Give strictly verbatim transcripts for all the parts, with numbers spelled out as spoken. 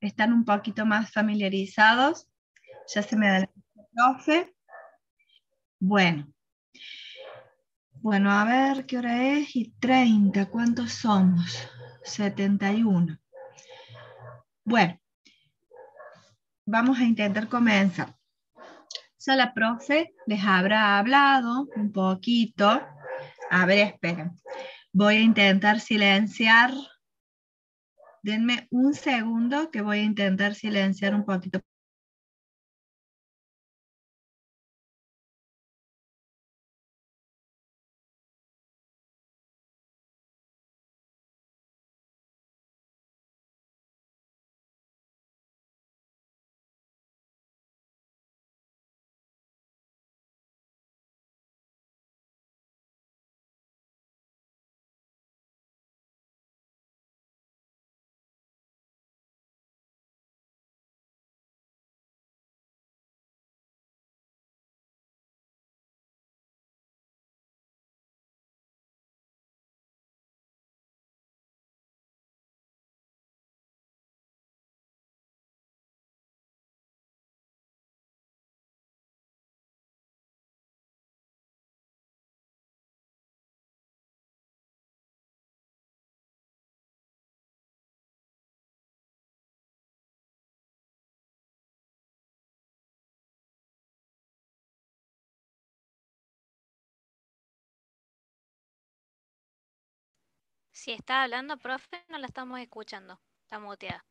están un poquito más familiarizados. Ya se me adelantó el profe. Bueno. Bueno, a ver qué hora es. Y treinta, ¿cuántos somos? setenta y uno. Bueno, vamos a intentar comenzar. Ya la profe les habrá hablado un poquito. A ver, esperen. Voy a intentar silenciar. Denme un segundo que voy a intentar silenciar un poquito. Si está hablando, profe, no la estamos escuchando. Está muteada.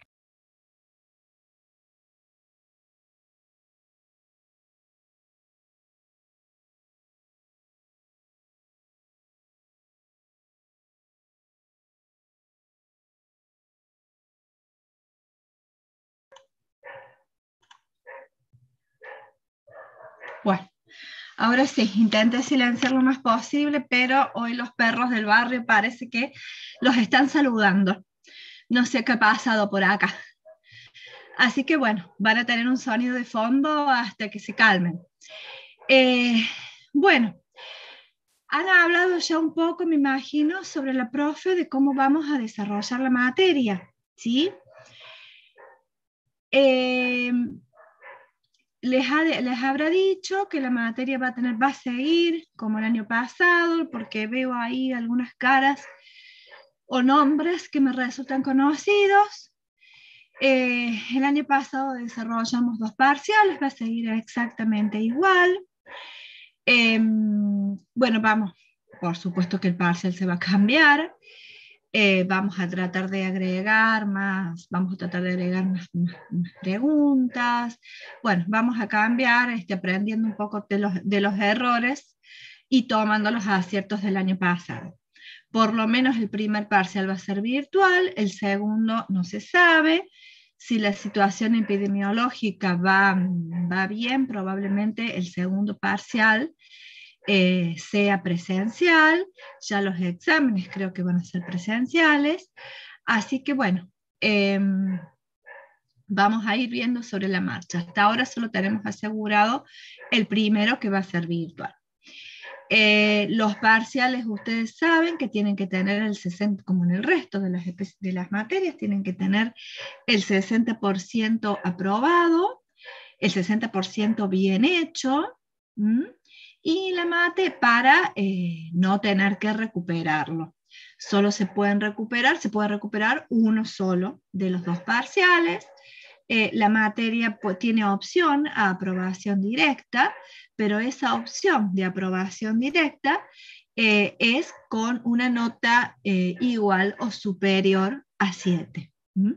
Bueno, ahora sí, intenté silenciar lo más posible, pero hoy los perros del barrio parece que los están saludando. No sé qué ha pasado por acá. Así que bueno, van a tener un sonido de fondo hasta que se calmen. Eh, bueno, han hablado ya un poco, me imagino, sobre la profe de cómo vamos a desarrollar la materia, ¿sí? Eh, les, ha, les habrá dicho que la materia va a, tener, va a seguir como el año pasado, porque veo ahí algunas caras o nombres que me resultan conocidos. Eh, el año pasado desarrollamos dos parciales, va a seguir exactamente igual. Eh, bueno, vamos, por supuesto que el parcial se va a cambiar. Eh, vamos a tratar de agregar más, vamos a tratar de agregar más, más, más preguntas. Bueno, vamos a cambiar, este, aprendiendo un poco de los, de los errores y tomando los aciertos del año pasado. Por lo menos el primer parcial va a ser virtual, el segundo no se sabe. Si la situación epidemiológica va, va bien, probablemente el segundo parcial eh, sea presencial. Ya los exámenes creo que van a ser presenciales. Así que bueno, eh, vamos a ir viendo sobre la marcha. Hasta ahora solo tenemos asegurado el primero, que va a ser virtual. Eh, los parciales, ustedes saben que tienen que tener el sesenta, como en el resto de las, de las materias, tienen que tener el sesenta por ciento aprobado, el sesenta por ciento bien hecho, ¿m? Y la mate para eh, no tener que recuperarlo. Solo se pueden recuperar, se puede recuperar uno solo de los dos parciales. Eh, la materia pues, tiene opción a aprobación directa, pero esa opción de aprobación directa eh, es con una nota eh, igual o superior a siete. ¿Mm?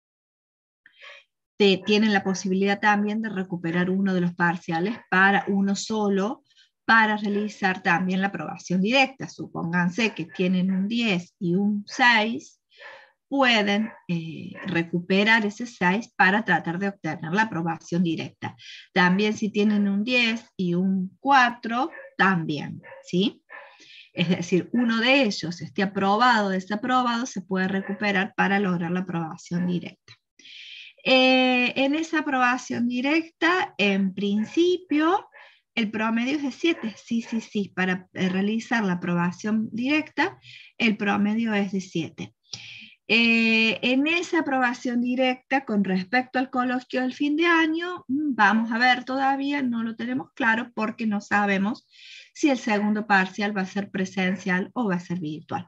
Te, tienen la posibilidad también de recuperar uno de los parciales para uno solo, para realizar también la aprobación directa. Supónganse que tienen un diez y un seis, pueden eh, recuperar ese seis para tratar de obtener la aprobación directa. También si tienen un diez y un cuatro, también, ¿sí? Es decir, uno de ellos esté aprobado o desaprobado, se puede recuperar para lograr la aprobación directa. Eh, en esa aprobación directa, en principio, el promedio es de siete. Sí, sí, sí, para realizar la aprobación directa, el promedio es de siete. Eh, en esa aprobación directa con respecto al coloquio del fin de año, vamos a ver todavía, no lo tenemos claro porque no sabemos si el segundo parcial va a ser presencial o va a ser virtual.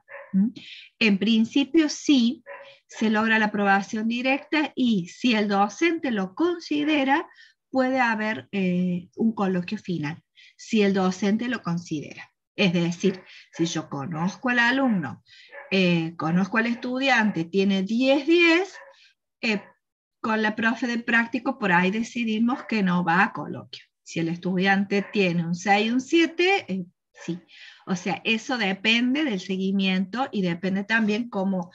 En principio sí se logra la aprobación directa y si el docente lo considera, puede haber eh, un coloquio final, si el docente lo considera. Es decir, si yo conozco al alumno, eh, conozco al estudiante, tiene diez diez, eh, con la profe de práctico por ahí decidimos que no va a coloquio. Si el estudiante tiene un seis, un siete, eh, sí. O sea, eso depende del seguimiento y depende también cómo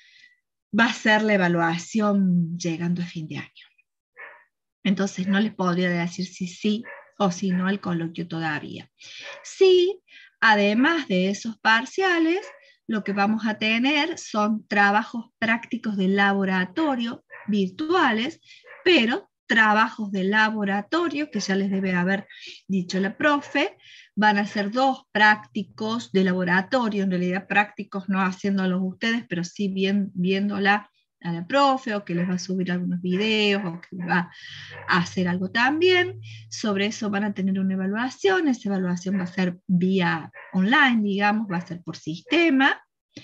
va a ser la evaluación llegando a fin de año. Entonces no les podría decir si sí o si no el coloquio todavía. Sí, además de esos parciales, lo que vamos a tener son trabajos prácticos de laboratorio virtuales, pero trabajos de laboratorio, que ya les debe haber dicho la profe, van a ser dos prácticos de laboratorio, en realidad prácticos no haciéndolos ustedes, pero sí bien, viéndola a la profe, o que les va a subir algunos videos, o que les va a hacer algo también. Sobre eso van a tener una evaluación, esa evaluación va a ser vía online, digamos, va a ser por sistema.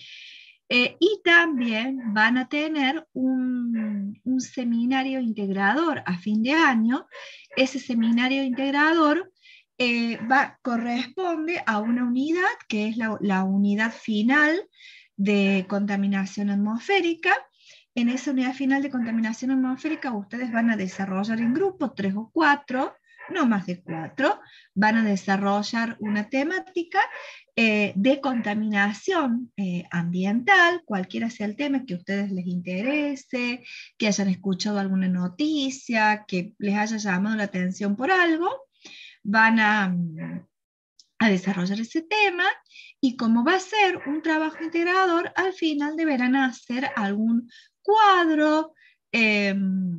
Eh, y también van a tener un, un seminario integrador a fin de año. Ese seminario integrador eh, va, corresponde a una unidad que es la, la unidad final de contaminación atmosférica. En esa unidad final de contaminación atmosférica ustedes van a desarrollar en grupo, tres o cuatro, no más de cuatro, van a desarrollar una temática eh, de contaminación eh, ambiental, cualquiera sea el tema que a ustedes les interese, que hayan escuchado alguna noticia, que les haya llamado la atención por algo, van a, a desarrollar ese tema y como va a ser un trabajo integrador, al final deberán hacer algún cuadro, eh,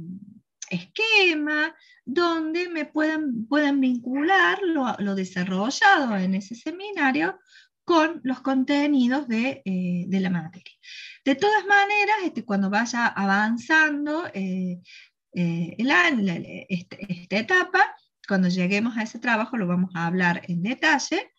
esquema, donde me puedan, puedan vincular lo, lo desarrollado en ese seminario con los contenidos de, eh, de la materia. De todas maneras, este, cuando vaya avanzando eh, eh, el año, este, esta etapa, cuando lleguemos a ese trabajo lo vamos a hablar en detalle.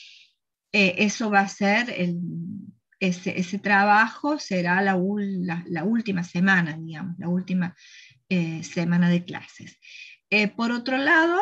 Eh, eso va a ser, el, ese, ese trabajo será la, la, la última semana, digamos, la última eh, semana de clases. Eh, por otro lado,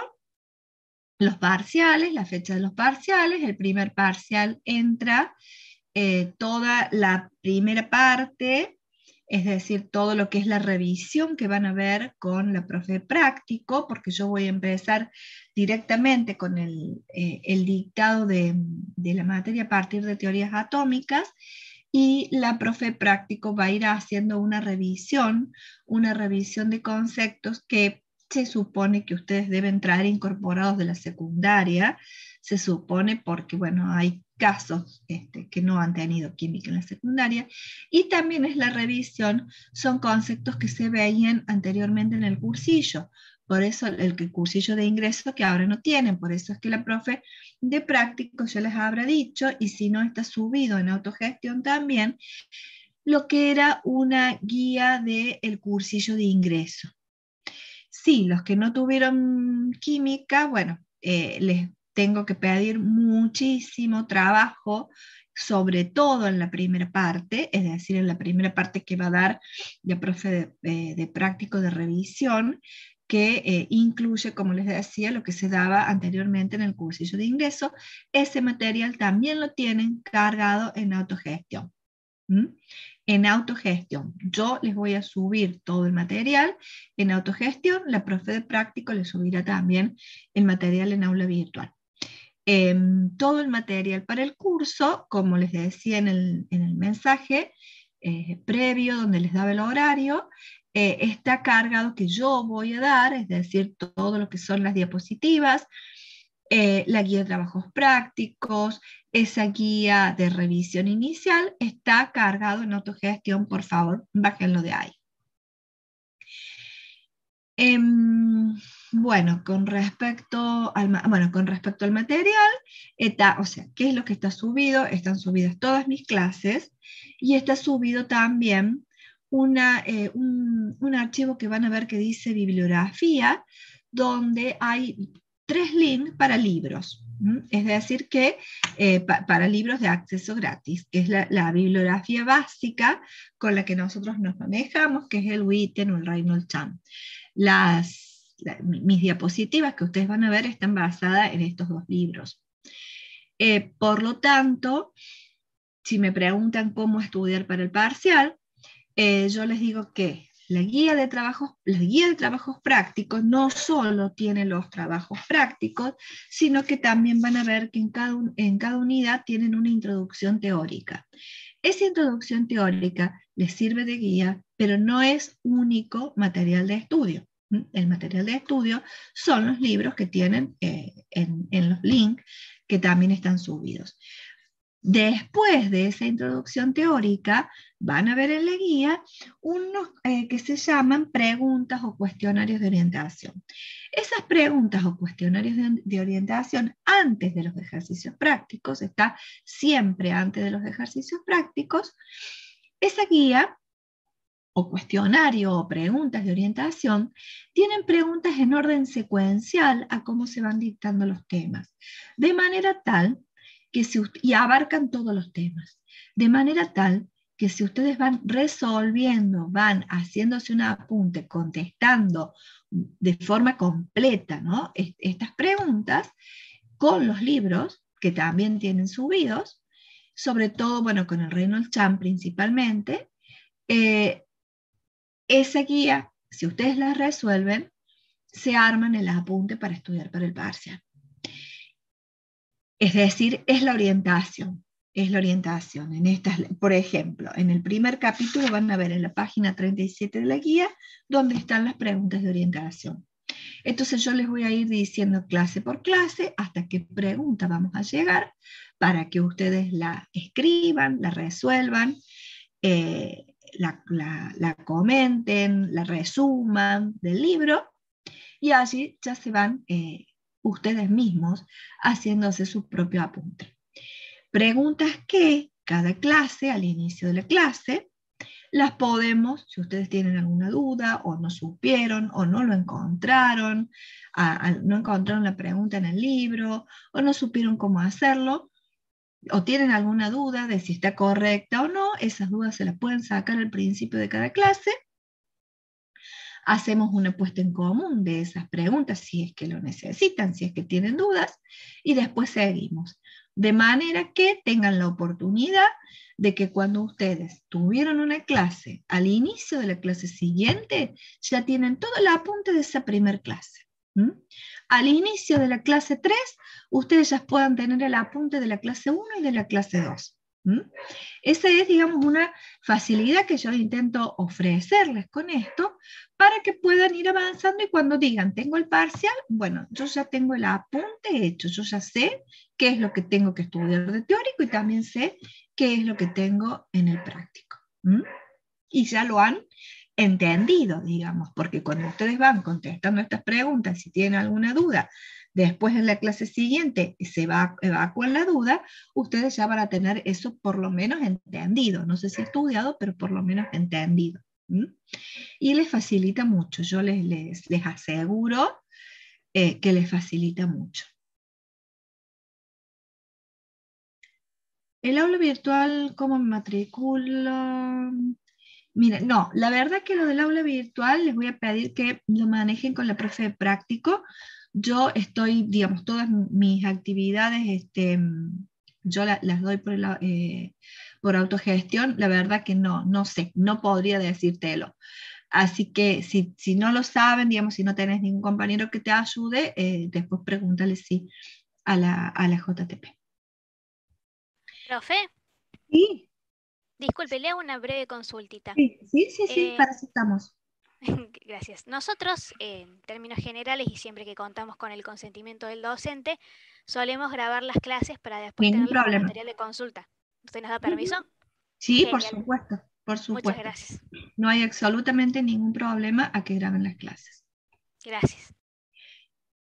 los parciales, la fecha de los parciales, el primer parcial entra eh, toda la primera parte, es decir, todo lo que es la revisión que van a ver con la profe práctico, porque yo voy a empezar directamente con el, eh, el dictado de, de la materia a partir de teorías atómicas, y la profe práctico va a ir haciendo una revisión, una revisión de conceptos que se supone que ustedes deben traer incorporados de la secundaria, se supone porque, bueno, hay casos este, que no han tenido química en la secundaria, y también es la revisión, son conceptos que se veían anteriormente en el cursillo, por eso el, el cursillo de ingreso que ahora no tienen, por eso es que la profe de práctico ya les habrá dicho, y si no está subido en autogestión también, lo que era una guía del cursillo de ingreso. Sí, los que no tuvieron química, bueno, eh, les tengo que pedir muchísimo trabajo, sobre todo en la primera parte, es decir, en la primera parte que va a dar la profe de, eh, de práctico de revisión, que eh, incluye, como les decía, lo que se daba anteriormente en el cursillo de ingreso. Ese material también lo tienen cargado en autogestión. ¿Mm? En autogestión. Yo les voy a subir todo el material en autogestión, la profe de práctico les subirá también el material en aula virtual. Eh, todo el material para el curso, como les decía en el, en el mensaje eh, previo, donde les daba el horario, eh, está cargado que yo voy a dar, es decir, todo lo que son las diapositivas, eh, la guía de trabajos prácticos, esa guía de revisión inicial está cargado en autogestión, por favor, bájenlo de ahí. Eh, Bueno, con respecto al, ma- bueno, con respecto al material, está, o sea, ¿qué es lo que está subido? Están subidas todas mis clases y está subido también una, eh, un, un archivo que van a ver que dice bibliografía, donde hay tres links para libros. ¿M? Es decir, que eh, pa- para libros de acceso gratis, que es la, la bibliografía básica con la que nosotros nos manejamos, que es el Witten o el Reynolds Chan. Las, la- mis diapositivas que ustedes van a ver están basadas en estos dos libros. Eh, por lo tanto, si me preguntan cómo estudiar para el parcial, eh, yo les digo que la guía de trabajos, la guía de trabajos prácticos no solo tiene los trabajos prácticos, sino que también van a ver que en cada, un- en cada unidad tienen una introducción teórica. Esa introducción teórica les sirve de guía, pero no es único material de estudio. ¿Mm? El material de estudio son los libros que tienen eh, en, en los links que también están subidos. Después de esa introducción teórica, van a ver en la guía unos eh, que se llaman preguntas o cuestionarios de orientación. Esas preguntas o cuestionarios de, de orientación antes de los ejercicios prácticos, está siempre antes de los ejercicios prácticos, esa guía o cuestionario o preguntas de orientación tienen preguntas en orden secuencial a cómo se van dictando los temas, de manera tal que si, y abarcan todos los temas, de manera tal que si ustedes van resolviendo, van haciéndose un apunte, contestando de forma completa, ¿no? Estas preguntas con los libros que también tienen subidos, sobre todo, bueno, con el Reynolds Chan principalmente, eh, esa guía, si ustedes la resuelven, se arman el apunte para estudiar para el parcial. Es decir, es la orientación, es la orientación. En estas, por ejemplo, en el primer capítulo van a ver en la página treinta y siete de la guía donde están las preguntas de orientación. Entonces yo les voy a ir diciendo clase por clase hasta qué pregunta vamos a llegar para que ustedes la escriban, la resuelvan, eh, la, la, la comenten, la resuman del libro y allí ya se van eh, ustedes mismos haciéndose su propio apunte. Preguntas que cada clase, al inicio de la clase, las podemos, si ustedes tienen alguna duda o no supieron o no lo encontraron, a, a, no encontraron la pregunta en el libro o no supieron cómo hacerlo, o tienen alguna duda de si está correcta o no, esas dudas se las pueden sacar al principio de cada clase. Hacemos una puesta en común de esas preguntas si es que lo necesitan, si es que tienen dudas, y después seguimos. De manera que tengan la oportunidad de que cuando ustedes tuvieron una clase, al inicio de la clase siguiente, ya tienen todo el apunte de esa primera clase. ¿Mm? Al inicio de la clase tres, ustedes ya puedan tener el apunte de la clase uno y de la clase dos. ¿Mm? Esa es, digamos, una facilidad que yo intento ofrecerles con esto para que puedan ir avanzando y cuando digan, tengo el parcial, bueno, yo ya tengo el apunte hecho, yo ya sé qué es lo que tengo que estudiar de teórico y también sé qué es lo que tengo en el práctico. ¿Mm? Y ya lo han entendido, digamos, porque cuando ustedes van contestando estas preguntas, si tienen alguna duda, después en la clase siguiente se va evacúan la duda, ustedes ya van a tener eso por lo menos entendido, no sé si estudiado, pero por lo menos entendido. ¿Mm? Y les facilita mucho, yo les, les, les aseguro eh, que les facilita mucho. El aula virtual, ¿cómo me matriculo? Miren, no, la verdad que lo del aula virtual les voy a pedir que lo manejen con la profe de práctico. Yo estoy, digamos, todas mis actividades, este, yo la- las doy por, el au- eh, por autogestión. La verdad que no, no sé, no podría decírtelo. Así que si, si no lo saben, digamos, si no tenés ningún compañero que te ayude, eh, después pregúntale si a la, a la J T P. Profe, Sí, disculpe, le hago una breve consultita. sí, sí, sí, sí, Eh, para eso estamos. Gracias. Nosotros, eh, en términos generales y siempre que contamos con el consentimiento del docente, solemos grabar las clases para después Ningún tenerlas como problema. material de consulta. ¿Usted nos da Ujú. permiso? Sí, por Genial. supuesto, por Muchas supuesto. gracias. No hay absolutamente ningún problema a que graben las clases. Gracias.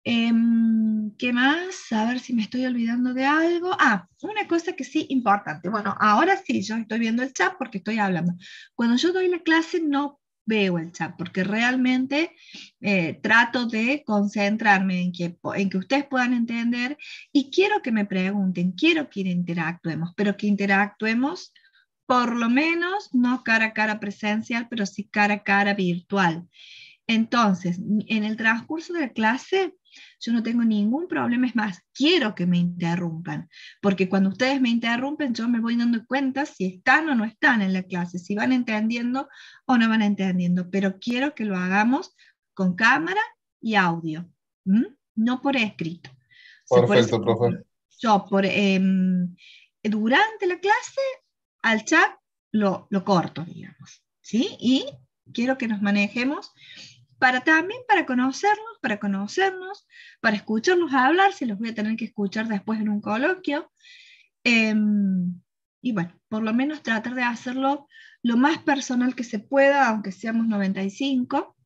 Em, ¿qué más? A ver si me estoy olvidando de algo. Ah, una cosa que sí importante. Bueno, ahora sí, yo estoy viendo el chat porque estoy hablando. Cuando yo doy la clase no veo el chat porque realmente eh, trato de concentrarme en que, po- en que ustedes puedan entender y quiero que me pregunten, quiero que interactuemos, pero que interactuemos por lo menos no cara a cara presencial, pero sí cara a cara virtual. Entonces, en el transcurso de la clase, yo no tengo ningún problema, es más, quiero que me interrumpan, porque cuando ustedes me interrumpen, yo me voy dando cuenta si están o no están en la clase, si van entendiendo o no van entendiendo, pero quiero que lo hagamos con cámara y audio, ¿m? No por escrito. O sea, por eso Perfecto, profe. yo, por, em, durante la clase, al chat lo, lo corto, digamos, ¿sí? Y quiero que nos manejemos para también para conocernos, para conocernos, para escucharlos hablar, si los voy a tener que escuchar después en un coloquio. Eh, y bueno, por lo menos tratar de hacerlo lo más personal que se pueda, aunque seamos noventa y cinco,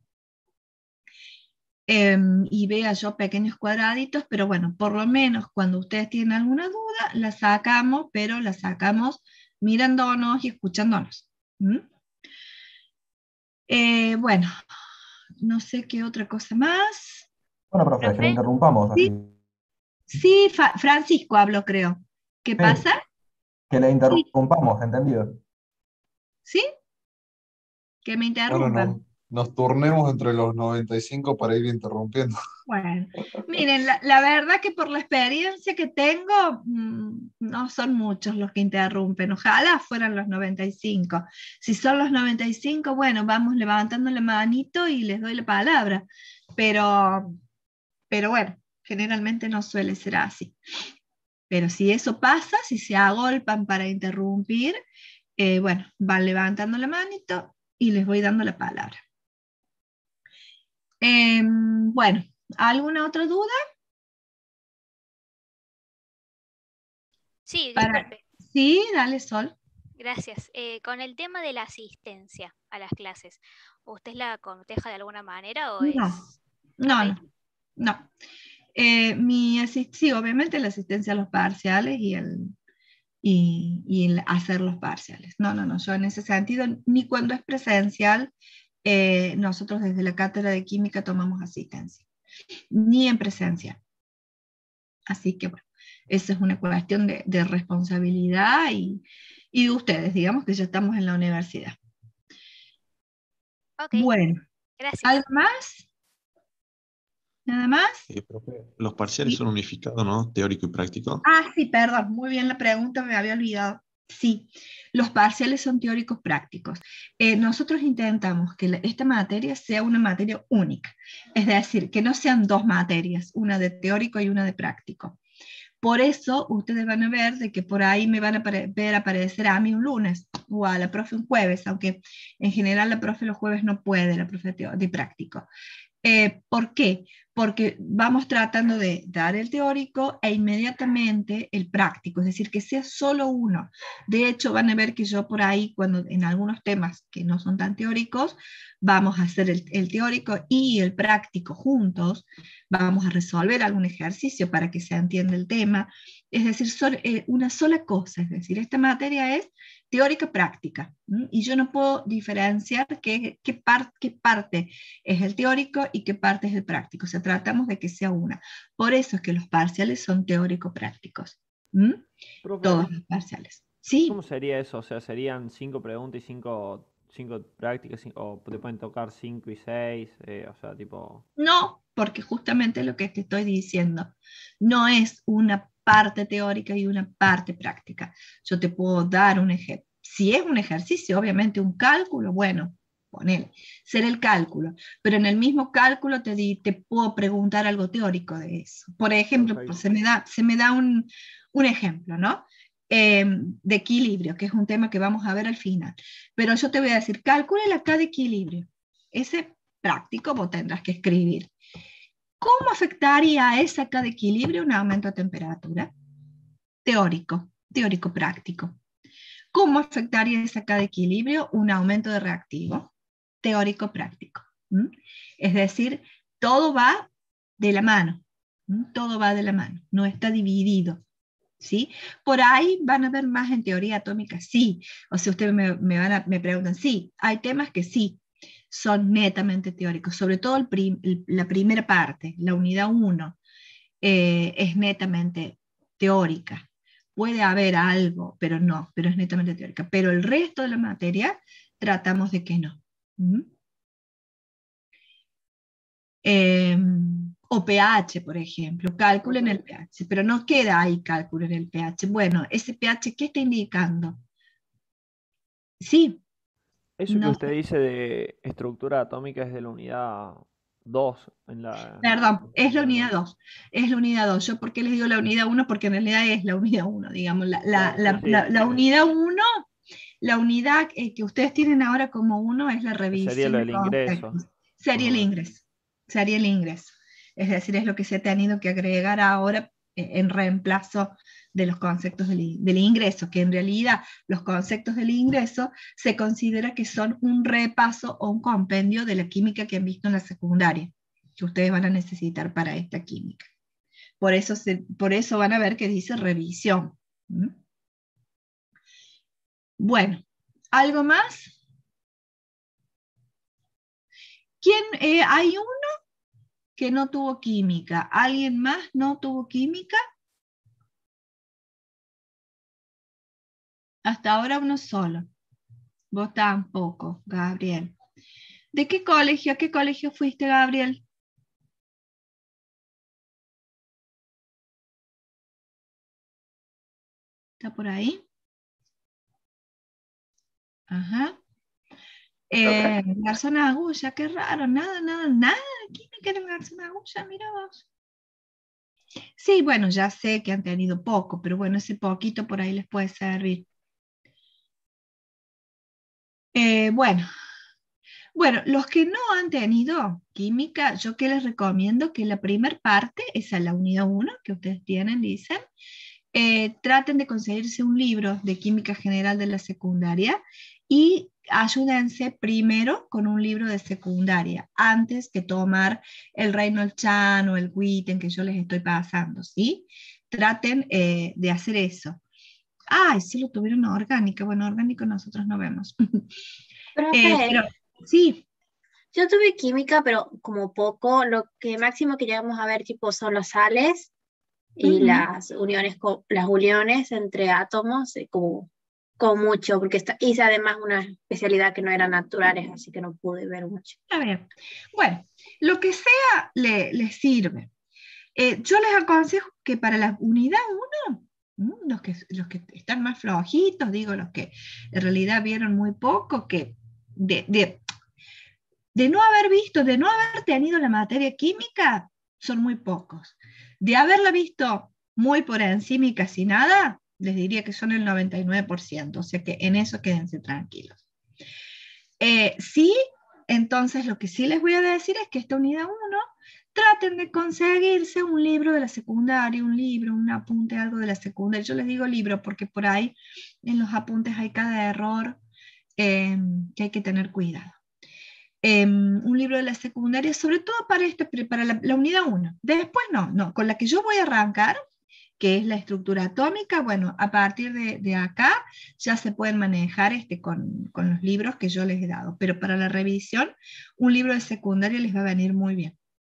eh, y vea yo pequeños cuadraditos, pero bueno, por lo menos cuando ustedes tienen alguna duda, la sacamos, pero la sacamos mirándonos y escuchándonos. ¿Mm? Eh, bueno, no sé qué otra cosa más. Bueno, profe, que le ¿Profe? interrumpamos así. Sí, sí, Fa- Francisco habló, creo. ¿Qué Sí, pasa? que le Sí, interrumpamos, ¿entendido? sí, que me Bueno, interrumpan. no, nos turnemos entre los noventa y cinco para ir interrumpiendo. Bueno, miren, la, la verdad que por la experiencia que tengo, mm, no son muchos los que interrumpen. Ojalá fueran los noventa y cinco. Si son los noventa y cinco, bueno, vamos levantando la manito y les doy la palabra. Pero, pero bueno, generalmente no suele ser así. Pero si eso pasa, si se agolpan para interrumpir, eh, bueno, van levantando la manito y les voy dando la palabra. Eh, bueno, ¿alguna otra duda? Sí, Para... disculpe. Sí, dale, Sol. Gracias. Eh, con el tema de la asistencia a las clases, ¿usted la coteja de alguna manera o No, es...? Ok, no, no, no. Eh, mi asist- sí, obviamente la asistencia a los parciales y el, y, y el hacer los parciales. No, no, no, yo en ese sentido, ni cuando es presencial, eh, nosotros desde la cátedra de química tomamos asistencia, ni en presencia. Así que bueno, esa es una cuestión de, de responsabilidad y, y de ustedes, digamos que ya estamos en la universidad. ok, Bueno, ¿algo gracias. más? ¿Nada más? Eh, profe, los parciales Sí. son unificados, ¿no? Teórico y práctico. Ah, sí, perdón, muy bien la pregunta, me había olvidado. Sí, los parciales son teóricos prácticos. Eh, nosotros intentamos que la- esta materia sea una materia única, es decir, que no sean dos materias, una de teórico y una de práctico. Por eso ustedes van a ver de que por ahí me van a apare- ver aparecer a mí un lunes o a la profe un jueves, aunque en general la profe los jueves no puede, la profe teo- de práctico. Eh, ¿por qué? Porque vamos tratando de dar el teórico e inmediatamente el práctico, es decir, que sea solo uno. De hecho, van a ver que yo por ahí, cuando en algunos temas que no son tan teóricos, vamos a hacer el, el teórico y el práctico juntos, vamos a resolver algún ejercicio para que se entienda el tema. Es decir, son, eh, una sola cosa, es decir, esta materia es teórica práctica, ¿m? Y yo no puedo diferenciar qué, qué, par, qué parte es el teórico y qué parte es el práctico. O sea, tratamos de que sea una. Por eso es que los parciales son teórico-prácticos. ¿Mm? Profe, Todos los parciales. Sí, ¿cómo sería eso? O sea, ¿serían cinco preguntas y cinco, cinco prácticas? cin- ¿O te pueden tocar cinco y seis? Eh, o sea, tipo... no, porque justamente lo que te estoy diciendo, no es una parte teórica y una parte práctica. Yo te puedo dar un ejemplo. Si es un ejercicio, obviamente un cálculo, bueno, ponele, ser el cálculo, pero en el mismo cálculo te, di, te puedo preguntar algo teórico de eso. Por ejemplo, pues Perfecto. se me da, se me da un, un ejemplo, ¿no? Eh, de equilibrio, que es un tema que vamos a ver al final. Pero yo te voy a decir, calcula la K de equilibrio. Ese práctico vos tendrás que escribir. ¿Cómo afectaría a esa K de equilibrio un aumento de temperatura? Teórico, teórico práctico. ¿Cómo afectaría esa K de equilibrio un aumento de reactivo? Teórico práctico. ¿Mm? Es decir, todo va de la mano. ¿Mm? Todo va de la mano, no está dividido. ¿Sí? Por ahí van a ver más en teoría atómica, sí. O sea, ustedes me, me, van a, me preguntan, sí, hay temas que sí, son netamente teóricos, sobre todo el prim, el, la primera parte, la unidad uno, eh, es netamente teórica. Puede haber algo, pero no, pero es netamente teórica. Pero el resto de la materia tratamos de que no. ¿Mm? Eh, o pH, por ejemplo, cálculo en el pH, pero no queda ahí cálculo en el pH. Bueno, ese pH, ¿qué está indicando? Sí. Eso que No usted sé. dice de estructura atómica es de la unidad dos en la... Perdón, es la unidad dos. Es la unidad dos. Yo, ¿por qué les digo la unidad uno? Porque en realidad es la unidad uno, digamos. La, la, Sí, la, sí, la, la unidad uno, la unidad eh, que ustedes tienen ahora como uno es la sería revisión lo de del ingreso, conceptos. Sería más o el menos. ingreso. Sería el ingreso. Es decir, es lo que se ha tenido que agregar ahora eh, en reemplazo de los conceptos del, del ingreso, que en realidad los conceptos del ingreso se considera que son un repaso o un compendio de la química que han visto en la secundaria, que ustedes van a necesitar para esta química. Por eso, se, por eso van a ver que dice revisión. ¿Mm? Bueno, ¿algo más? ¿Quién, eh, hay uno que no tuvo química? ¿Alguien más no tuvo química? Hasta ahora uno solo. Vos tampoco, Gabriel. ¿De qué colegio? ¿A qué colegio fuiste, Gabriel? ¿Está por ahí? Ajá. Eh, Garzón Agulla, qué raro, nada, nada, nada de química en Garzón Agulla, mira vos. Sí, bueno, ya sé que han tenido poco, pero bueno, ese poquito por ahí les puede servir. Eh, bueno, bueno, los que no han tenido química, yo que les recomiendo que la primer parte, esa es la unidad uno que ustedes tienen, dicen, eh, traten de conseguirse un libro de química general de la secundaria y ayúdense primero con un libro de secundaria, antes que tomar el Reynolds Chan o el Witten que yo les estoy pasando, ¿sí? Traten eh, de hacer eso. Ay, sí lo tuvieron orgánica. Bueno, orgánico nosotros no vemos. Eh, Profe, pero sí, yo tuve química, pero como poco, lo que máximo que llegamos a ver tipo son los sales y ujú, las uniones, co- las uniones entre átomos, eh, como, como mucho, porque esta- hice además una especialidad que no eran naturales, así que no pude ver mucho. está bien. Bueno, lo que sea le, les sirve. Eh, yo les aconsejo que para la unidad uno, ¿m? los que, los que están más flojitos, digo, los que en realidad vieron muy poco, que de, de, de no haber visto, de no haber tenido la materia química, son muy pocos. De haberla visto muy por encima y casi nada, les diría que son el noventa y nueve por ciento, o sea que en eso quédense tranquilos. Eh, sí, entonces lo que sí les voy a decir es que esta unidad uno, traten de conseguirse un libro de la secundaria, un libro, un apunte, algo de la secundaria. Yo les digo libro porque por ahí en los apuntes hay cada error eh, que hay que tener cuidado. Eh, un libro de la secundaria, sobre todo para, este, para la, la unidad uno. Después no, no, con la que yo voy a arrancar, que es la estructura atómica, bueno, a partir de, de acá ya se pueden manejar este, con, con los libros que yo les he dado, pero para la revisión, un libro de secundaria les va a venir muy bien.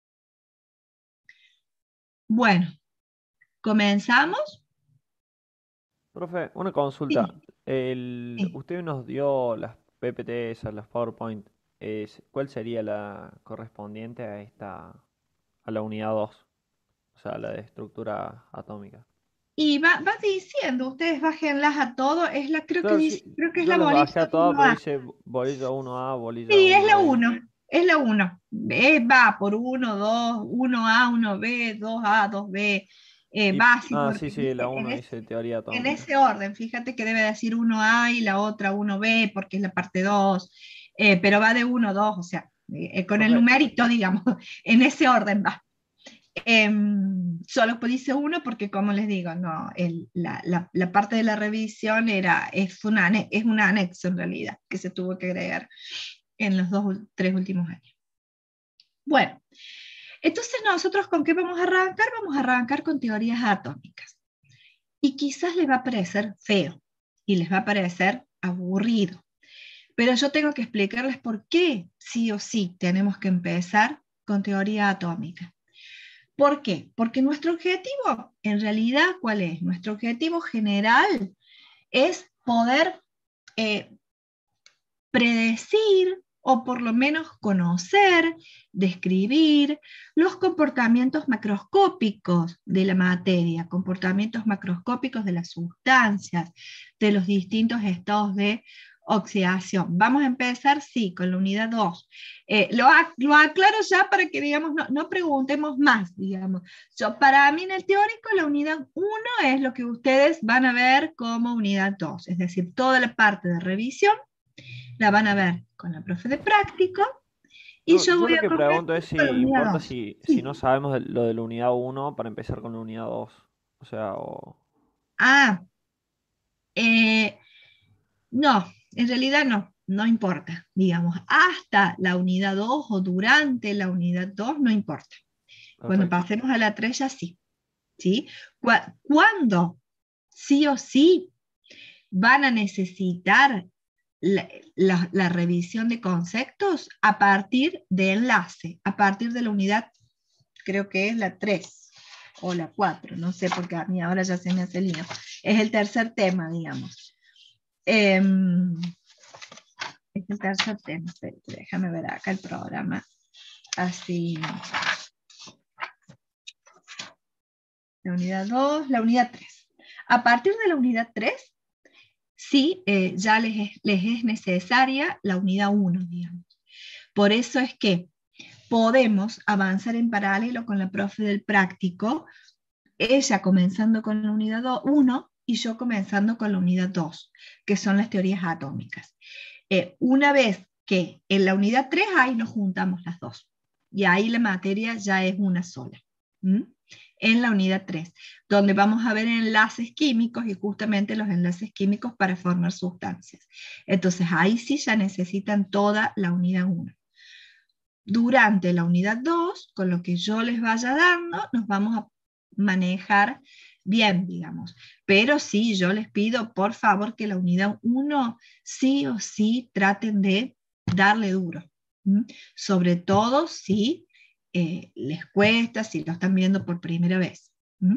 Bueno, ¿comenzamos? Profe, una consulta. Sí, El, sí. usted nos dio las P P T, esas, las PowerPoint. Es- ¿cuál sería la correspondiente a esta, a la unidad dos? O sea, la de estructura atómica. Y va, va diciendo, ustedes bájenlas a todo, es la, creo que Claro, dice, sí, creo que es yo la las bajé bolilla a todas, uno pero A. dice bolilla uno A, bolilla Sí, es la uno B. uno, es la uno. Eh, va por uno, dos, uno A, uno B, dos A, dos B, eh, Y, básico, ah, sí, porque sí, la dice, en, uno es- dice teoría en atómica. ese orden, fíjate que debe decir uno A y la otra uno B, porque es la parte dos, eh, pero va de uno a dos, o sea, eh, con el Profe, numerito, digamos, en ese orden va. Em, solo dice uno porque, como les digo, no, el- la, la- la parte de la revisión era, es, una, ane- es un anexo en realidad, que se tuvo que agregar en los dos, tres últimos años. Bueno, Entonces nosotros ¿con qué vamos a arrancar? Vamos a arrancar con teorías atómicas. Y quizás les va a parecer feo y les va a parecer aburrido. Pero yo tengo que explicarles por qué sí o sí tenemos que empezar con teoría atómica. ¿Por qué? Porque nuestro objetivo, en realidad, ¿cuál es? Nuestro objetivo general es poder eh, predecir o por lo menos conocer, describir los comportamientos macroscópicos de la materia, comportamientos macroscópicos de las sustancias, de los distintos estados de oxidación. Vamos a empezar, sí, con la unidad dos. Eh, lo, lo aclaro ya para que, digamos, no, no preguntemos más, digamos. Yo, para mí en el teórico, la unidad uno es lo que ustedes van a ver como unidad dos, es decir, toda la parte de revisión la van a ver con la profe de práctico, y No, yo yo voy lo a que pregunto es si con la unidad importa dos. si, Sí. si no sabemos de- lo de la unidad uno para empezar con la unidad dos. O sea, o... Ah, eh, no, en realidad no, no importa, digamos, hasta la unidad dos o durante la unidad dos no importa. Cuando Perfecto. pasemos a la tres ya sí, ¿sí? Cu- ¿Cuándo sí o sí van a necesitar la, la- la revisión de conceptos? A partir de enlace, a partir de la unidad, creo que es la tres o la cuatro, no sé, porque a mí ahora ya se me hace lío. Es el tercer tema, digamos. Em, es el tercer tema. Espérate, déjame ver acá el programa. Así. La unidad dos, la unidad tres. A partir de la unidad tres, sí, eh, ya les es, les es necesaria la unidad uno, digamos. Por eso es que podemos avanzar en paralelo con la profe del práctico, ella comenzando con la unidad uno y yo comenzando con la unidad dos, que son las teorías atómicas. Eh, una vez que en la unidad tres, ahí nos juntamos las dos, y ahí la materia ya es una sola. ¿Mm? En la unidad tres, donde vamos a ver enlaces químicos y justamente los enlaces químicos para formar sustancias. Entonces ahí sí ya necesitan toda la unidad uno. Durante la unidad dos, con lo que yo les vaya dando, nos vamos a manejar bien, digamos. Pero sí, yo les pido, por favor, que la unidad uno sí o sí traten de darle duro. ¿Mm? Sobre todo si eh, les cuesta, si lo están viendo por primera vez. ¿Mm?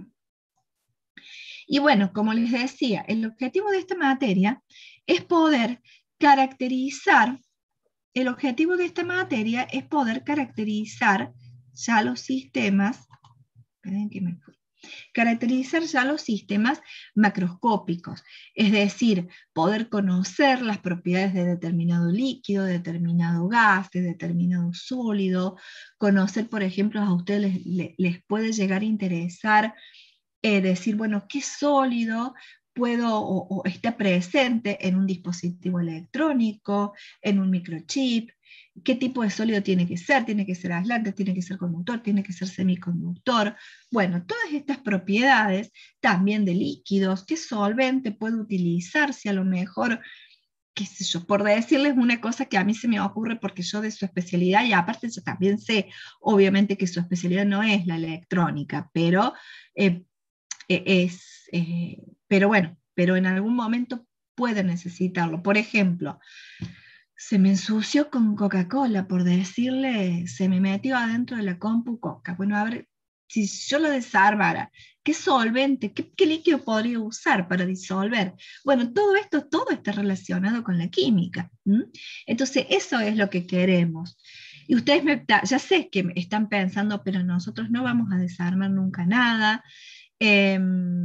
Y bueno, como les decía, el objetivo de esta materia es poder caracterizar El objetivo de esta materia es poder caracterizar ya los sistemas, esperen que me fui, caracterizar ya los sistemas macroscópicos, es decir, poder conocer las propiedades de determinado líquido, de determinado gas, de determinado sólido, conocer, por ejemplo, a ustedes les, les, les puede llegar a interesar eh, decir, bueno, qué sólido puedo o, o está presente en un dispositivo electrónico, en un microchip, qué tipo de sólido tiene que ser, tiene que ser aislante, tiene que ser conductor, tiene que ser semiconductor. Bueno, todas estas propiedades también de líquidos, qué solvente puede utilizarse a lo mejor, qué sé yo, por decirles una cosa que a mí se me ocurre porque yo de su especialidad, y aparte yo también sé, obviamente que su especialidad no es la electrónica, pero eh, es, eh, pero bueno, pero en algún momento puede necesitarlo. Por ejemplo, se me ensució con Coca-Cola, por decirle, se me metió adentro de la compu Coca. Bueno, a ver, si yo lo desarmara, ¿qué solvente, qué, qué líquido podría usar para disolver? Bueno, todo esto, todo está relacionado con la química. ¿m? Entonces, eso es lo que queremos. Y ustedes me, ya sé que están pensando, pero nosotros no vamos a desarmar nunca nada. Eh,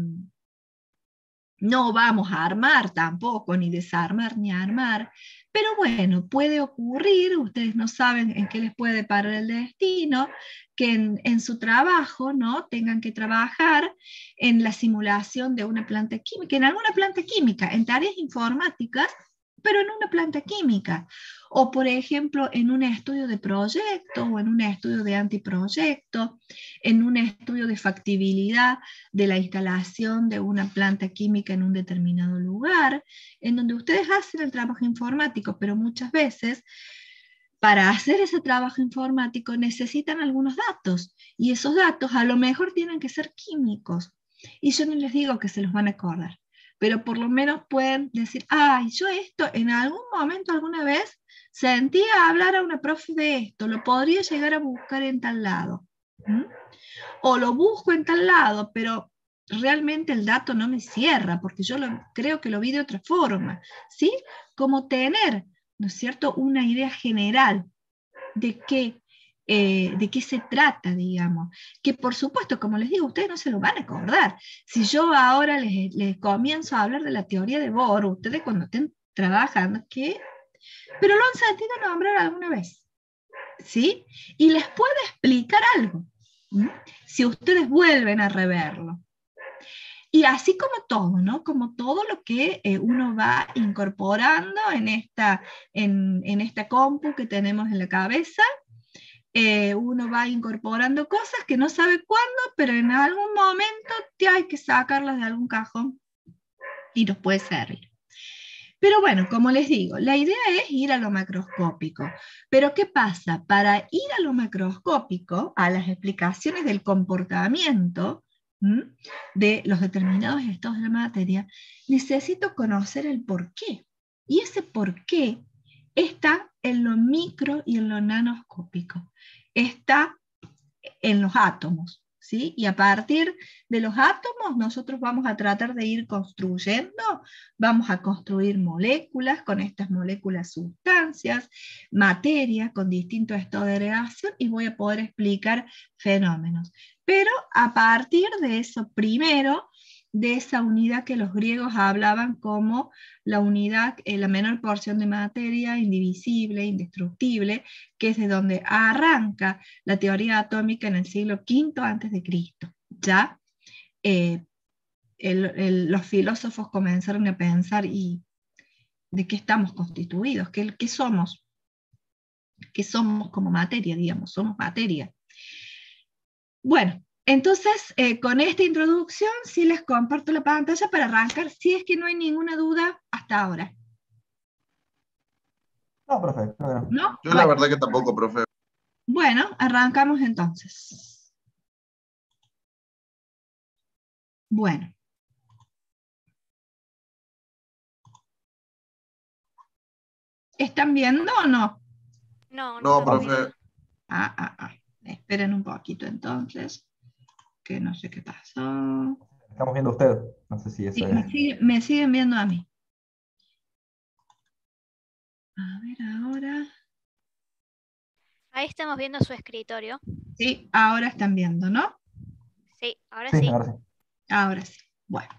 no vamos a armar tampoco, ni desarmar, ni armar, pero bueno, puede ocurrir, ustedes no saben en qué les puede parar el destino, que en, en su trabajo, ¿no? Tengan que trabajar en la simulación de una planta química, en alguna planta química, en tareas informáticas, pero en una planta química, o por ejemplo en un estudio de proyecto, o en un estudio de antiproyecto, en un estudio de factibilidad de la instalación de una planta química en un determinado lugar, en donde ustedes hacen el trabajo informático, pero muchas veces para hacer ese trabajo informático necesitan algunos datos, y esos datos a lo mejor tienen que ser químicos, y yo no les digo que se los van a acordar, pero por lo menos pueden decir, ay, yo esto en algún momento, alguna vez, sentía hablar a una profe de esto, lo podría llegar a buscar en tal lado, ¿Mm? o lo busco en tal lado, pero realmente el dato no me cierra, porque yo lo, creo que lo vi de otra forma, ¿sí? Como tener, ¿no es cierto?, una idea general de qué, eh, de qué se trata, digamos. Que por supuesto, como les digo, ustedes no se lo van a acordar. Si yo ahora les, les comienzo a hablar de la teoría de Bohr, ustedes cuando estén trabajando, ¿qué? Pero lo han sentido nombrar alguna vez, ¿sí? Y les puedo explicar algo, ¿sí? Si ustedes vuelven a reverlo. Y así como todo, ¿no? Como todo lo que eh, uno va incorporando en esta, en, en esta compu que tenemos en la cabeza, eh, uno va incorporando cosas que no sabe cuándo, pero en algún momento te hay que sacarlas de algún cajón y nos puede servir. Pero bueno, como les digo, la idea es ir a lo macroscópico. Pero ¿qué pasa? Para ir a lo macroscópico, a las explicaciones del comportamiento, ¿Mm? de los determinados estados de la materia, necesito conocer el porqué. Y ese porqué está en lo micro y en lo nanoscópico. Está en los átomos, ¿sí? Y a partir de los átomos nosotros vamos a tratar de ir construyendo, vamos a construir moléculas, con estas moléculas sustancias, materia con distintos estados de agregación, y voy a poder explicar fenómenos. Pero a partir de eso primero, de esa unidad que los griegos hablaban como la unidad, eh, la menor porción de materia, indivisible, indestructible, que es de donde arranca la teoría atómica en el siglo quinto antes de Cristo. Ya eh, el, el, los filósofos comenzaron a pensar, ¿y de qué estamos constituidos? ¿Qué, qué somos? ¿Qué somos como materia, digamos? Somos materia. Bueno, entonces, eh, con esta introducción, sí les comparto la pantalla para arrancar, si es que no hay ninguna duda hasta ahora. No, profe, creo que no. ¿No? Yo la Bueno, verdad que tampoco, profe. bueno, arrancamos entonces. Bueno. ¿Están viendo o no? No, no No, estamos profe. viendo. Ah, ah, ah. Esperen un poquito entonces, que no sé qué pasó. Estamos viendo a usted. No sé si eso Sí, es. me, sigue- me siguen viendo a mí. A ver ahora. Ahí estamos viendo su escritorio. Sí, ahora están viendo, ¿no? Sí, ahora Sí, sí. ahora sí. Ahora sí. Bueno.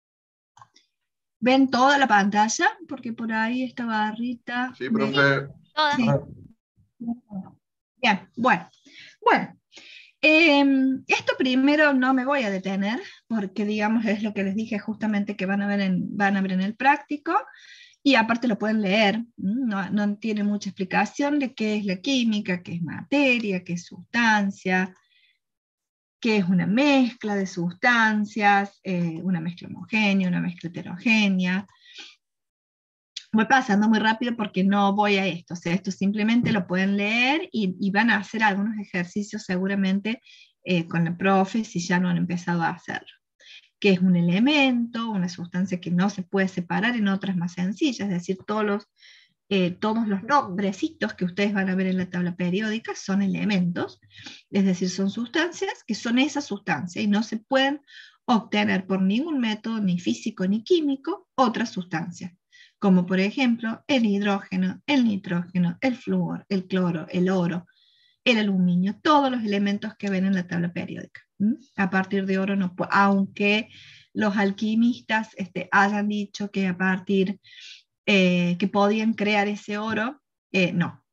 ¿Ven toda la pantalla? Porque por ahí esta barrita. Sí, de- profe. Toda. Sí. Profe, Bien, bueno. Bueno. Em, esto primero no me voy a detener, porque digamos es lo que les dije justamente que van a ver en, van a ver en el práctico, y aparte lo pueden leer, no, no tiene mucha explicación de qué es la química, qué es materia, qué es sustancia, qué es una mezcla de sustancias, eh, una mezcla homogénea, una mezcla heterogénea. Voy pasando muy rápido porque no voy a esto, o sea, esto simplemente lo pueden leer y, y van a hacer algunos ejercicios seguramente eh, con la profe si ya no han empezado a hacerlo. Que es un elemento, una sustancia que no se puede separar en otras más sencillas, es decir, todos los, eh, todos los nombrecitos que ustedes van a ver en la tabla periódica son elementos, es decir, son sustancias que son esa sustancia y no se pueden obtener por ningún método, ni físico ni químico, otras sustancias, como por ejemplo el hidrógeno, el nitrógeno, el flúor, el cloro, el oro, el aluminio, todos los elementos que ven en la tabla periódica. ¿Mm? A partir de oro, no, aunque los alquimistas este, hayan dicho que a partir eh, que podían crear ese oro, eh, no.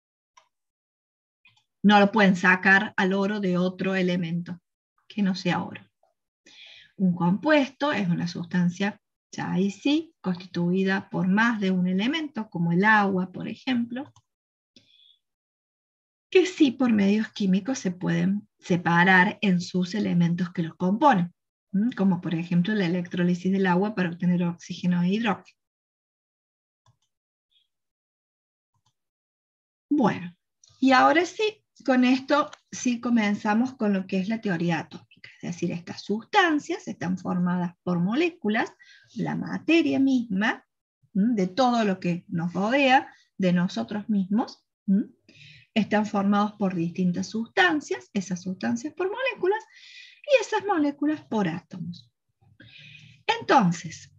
No lo pueden sacar al oro de otro elemento que no sea oro. Un compuesto es una sustancia, ya ahí sí, constituida por más de un elemento, como el agua, por ejemplo, que sí por medios químicos se pueden separar en sus elementos que los componen, como por ejemplo la electrólisis del agua para obtener oxígeno e hidrógeno. Bueno, y ahora sí, con esto sí comenzamos con lo que es la teoría atómica. Es decir, estas sustancias están formadas por moléculas, la materia misma, ¿m? De todo lo que nos rodea, de nosotros mismos, ¿m? Están formados por distintas sustancias, esas sustancias por moléculas, y esas moléculas por átomos. Entonces,